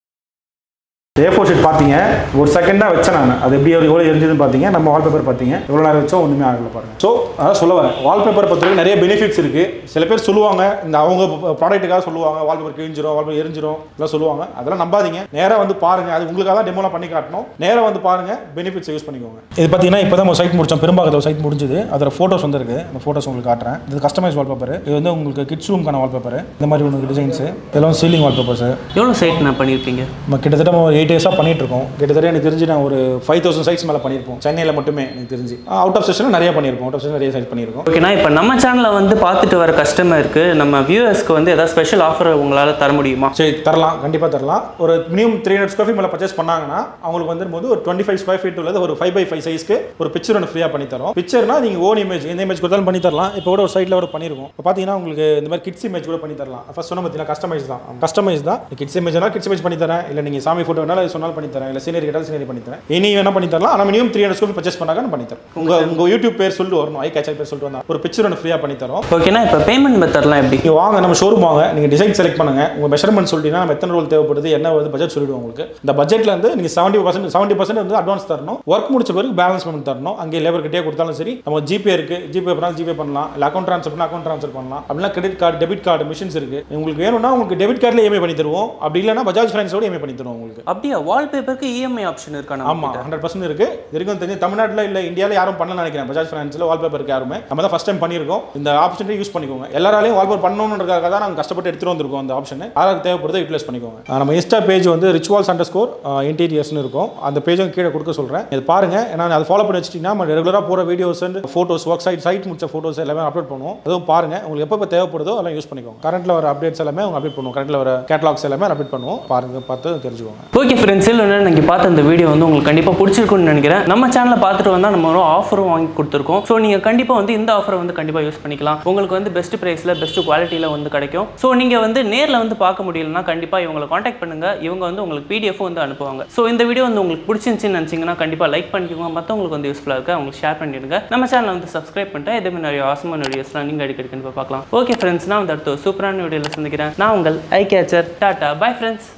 ஏ ஃபோர் ஷீட் பார்த்தீங்க, ஒரு செகண்டாக வச்சேன் நான். அது எப்படி எவ்வளோ எரிஞ்சதுன்னு பார்த்தீங்க. நம்ம வால்பேப்பர் பார்த்தீங்க எவ்வளோ நேரம் வச்சோம், ஒன்றுமே ஆகலை பாருங்க. ஸோ அதான் சொல்ல வரேன், வால்பேப்பர் பொறுத்தவரைக்கும் நிறைய பெனிஃபிட்ஸ் இருக்குது. சில பேர் சொல்லுவாங்க, இந்த அவங்க ப்ராடக்ட்டுக்காக சொல்லுவாங்க வால்பேப்பர் கிழிஞ்சிரும், வால்பேப்பர் எரிஞ்சிரும் எல்லாம் சொல்லுவாங்க. அதெல்லாம் நம்பாதீங்க. நேராக வந்து பாருங்கள். அது உங்களுக்காக தான் டெமோலாம் பண்ணி காட்டணும். நேராக வந்து பாருங்கள், பெனிஃபிட்ஸ் யூஸ் பண்ணிக்கோங்க. இது பார்த்தீங்கன்னா இப்போ தான் ஒரு சைட் முடிச்சோம், பெரும்பாக்கத்தில் சைட் முடிஞ்சது. அதில் ஃபோட்டோஸ் வந்துருக்கு. அந்த ஃபோட்டோஸ் உங்களுக்கு காட்டுறேன். இது கஸ்டமைஸ் வால்பேப்பர். இது வந்து உங்களுக்கு கிட்ஸ் ரூம்க்கான வால்பேப்பர். இந்த மாதிரி உங்களுக்கு டிசைன்ஸ் இதெல்லாம் சீலிங் வால்பேப்பர்ஸ். எவ்வளோ சைட் நான் பண்ணியிருக்கீங்க? நம்ம கிட்டத்தட்ட ஒரு எயிட் இயர்ஸாக பண்ணிட்டு இருக்கோம். கிட்டத்தட்ட எனக்கு தெரிஞ்சு நான் ஒரு ஃபைவ் தௌசண்ட் சைட்ஸ் மேலே பண்ணியிருப்போம் சென்னையில் மட்டுமே. எனக்கு தெரிஞ்சு அவுட் ஆஃப் ஸ்டேஷன் நிறைய பண்ணியிருக்கோம். அவுட் ஆஃப் ஸ்டேஷன் நிறைய சைட் பண்ணியிருக்கோம். ஓகேண்ணா, இப்போ நம்ம சேனலில் வந்து பார்த்துட்டு வர கஸ்டமருக்கு நம்ம வியூவர்ஸ்க்கு வந்து ஏதாவது ஸ்பெஷல் ஆஃபர் உங்களால் தர முடியுமா? சரி, தரலாம், கண்டிப்பாக தரலாம். ஒரு minimum three hundred square feet மேலே பர்ச்சேஸ் பண்ணாங்கன்னா அவங்களுக்கு வந்து போது ஒரு டுவெண்ட்டி ஃபைவ் ஸ்கொயர் ஃபீட் உள்ளது ஒரு ஃபைவ் பை ஃபைவ் சைஸ்க்கு ஒரு பிக்சர் ஒன்று ஃப்ரீயாக பண்ணி தரோம். பிக்சர்னா நீங்கள் ஓன் இமேஜ் எந்த இமேஜ் கொடுத்தாலும் பண்ணி தரலாம். இப்போ கூட ஒரு சைட்டில் ஒரு பண்ணியிருக்கோம். இப்போ பார்த்தீங்கன்னா உங்களுக்கு இந்த மாதிரி கிட்ஸ் இமேஜ் கூட பண்ணி தரலாம். ஃபர்ஸ்ட் சொன்ன பார்த்தீங்கன்னா கஸ்டமைஸ் தான். கஸ்டமைஸ் தான். கிட்ஸ் இமேஜ்னா கிட்ஸ் இமேஜ் பண்ணி தரேன். இல்லை நீங்கள் சாமி ஃபோட்டோ வேணாலும் சொன்னாலும் பண்ணி தரேன். இல்லை சீனரி கேட்டாலும் சீனரி பண்ணி தரேன். இனி வேணா பண்ணி தரலாம். ஆனால் minimum three hundred square purchase பண்ணாங்க பண்ணி தரேன். உங்கள் உங்கள் யூடியூப் பேர் சொல்லிட்டு வரணும், ஐ கேச்சர் பேர் சொல்லிட்டு வந்தா ஒரு பிக்சர் ஒன்று ஃப்ரீயாக பண்ணி தரோம். ஓகேண்ணா, இப்போ பேமெண்ட் மெத்தட்லாம் எப்படி? நீங்கள் வாங்க, நம்ம ஷோரூம் வாங்க, நீங்கள் டிசைன் செலக்ட் பண்ணுங்க. உங்கள் மெஷர்மெண்ட் சொல்லிட்டீங்கன்னா நம்ம எத்தனை ரோல் தேவைப்படுது, என்ன வந்து பட்ஜெட் சொல்லிடுவோம் உங்களுக்கு. இந்த பட்ஜெட்டில் வந்து நீங்கள் செவன்ட்டி பர்சன்ட் செவன்ட்டி பர்சன்ட் வந்து அட்வான்ஸ் தரணும். ஒர்க் முடிச்ச பிறகு பேலன்ஸ் பேமெண்ட் தரணும். அங்கே லேபர் கிட்டே கொடுத்தாலும் சரி, நம்ம ஜிபே இருக்குது, ஜிபே பண்ணாலும் ஜிபே பண்ணலாம். இல்லை அக்கௌண்ட் ட்ரான்ஸ்ஃபர் பண்ணால் அக்கௌண்ட் ட்ரான்ஸ்ஃபர் பண்ணலாம். அப்படின்னா credit card, debit card machines இருக்குது. உங்களுக்கு வேணும்னா உங்களுக்கு டெபிட் கார்டில் இஎம்ஐ பண்ணி தருவோம். அப்படி இல்லைனா பஜாஜ் ஃபைனான்ஸோட இஎம்ஐ பண்ணி தருவோம் உங்களுக்கு. அப்படியே வால்பேப்பருக்கு இஎம்ஐ ஆப்ஷன் இருக்கா? ஆமாம், ஹண்ட்ரட் பர்சன்ட் இருக்குது. இதுக்கும் தெரிஞ்சு தமிழ்நாட்டில் இல்லை இந்தியாவில் யாரும் பண்ணலன்னு நினைக்கிறேன். பஜாஜ் ஃபைனான்ஸில் வால்பேப்பருக்கு யாருமே நம்ம தான் ஃபஸ்ட் டைம் பண்ணியிருக்கோம். இந்த ஆப்ஷனை யூஸ் பண்ணிக்கோங்க. எல்லாராலையும் வால்பேப்பர் பண்ணணுன்றதுக்காக தான் நாங்கள் கஷ்டப்பட்டு எடுத்துகிட்டு வந்திருக்கோம். அந்த ஆப்ஷன் யாருக்கு தேவைப்படுறதை யூட்டிலைஸ் பண்ணிக்கோங்க. நம்ம இன்ஸ்டா பேஜ் வந்து ரிச்சுவல்ஸ் அண்டர் ஸ்கோர் இன்டீரியர்ஸ்னு இருக்கும். அந்த பேஜும் கீழே கொடுக்க சொல்கிறேன். இது பாருங்கள். ஏன்னா அதை ஃபாலோ பண்ணி வச்சிட்டிங்கன்னா நம்ம ரெகுலராக போகிற videos and photos, work site site முடிச்ச ஃபோட்டோஸ் எல்லாமே அப்லோட் பண்ணுவோம். அதுவும் பாருங்கள். உங்களுக்கு எப்போ தேவைப்படுதோ அதெல்லாம் யூஸ் பண்ணிக்கோங்க. கரண்ட்டில் வர அப்டேட்ஸ் எல்லாமே அவங்க அப்டேட் பண்ணுவோம். கரண்ட்டில் வர கேட்டலாக்ஸ் எல்லாமே அப்டேட் பண்ணுவோம். பாருங்கள், பார்த்து தெரிஞ்சுக்கோங்க. ஓகே ஃப்ரெண்ட்ஸ், இல்லை நீங்கள் பார்த்த இந்த வீடியோ வந்து உங்களுக்கு கண்டிப்பாக பிடிச்சிருக்குன்னு நினைக்கிறேன். நம்ம சேனலில் பார்த்துட்டு வந்தால் நம்ம ஒரு ஆஃபரும் வாங்கி கொடுத்துருக்கோம். ஸோ நீங்கள் கண்டிப்பாக வந்து இந்த ஆஃபரை வந்து கண்டிப்பாக யூஸ் பண்ணிக்கலாம். உங்களுக்கு வந்து பெஸ்ட் ப்ரைஸில் பெஸ்ட் குவாலிட்டியில் வந்து கிடைக்கும். ஸோ நீங்கள் வந்து நேரில் வந்து பார்க்க முடியலன்னா கண்டிப்பாக இவங்களை காண்டாக்ட் பண்ணுங்கள். இவங்க வந்து உங்களுக்கு பிடிஎஃப் வந்து அனுப்புவாங்க. ஸோ இந்த வீடியோ வந்து உங்களுக்கு பிடிச்சிருந்துச்சின்னு நினச்சிங்கன்னா கண்டிப்பாக லைக் பண்ணிக்கோங்க. மற்றவங்களுக்கு வந்து யூஸ்ஃபுல்லாக இருக்குது அவங்களுக்கு ஷேர் பண்ணிடுங்க. நம்ம சேனலை வந்து சப்ஸ்கிரைப் பண்ணிட்டு இதே மாதிரி நிறைய ஆசமான வீடியோஸ்லாம் நீங்கள் அடிக்கடி கண்டிப்பாக பார்க்கலாம். ஓகே ஃப்ரெண்ட்ஸ், நான் வந்து அடுத்த சூப்பரான வீடியோவில் சந்திக்கிறேன். நான் உங்கள் eye catcher. Tata, bye friends.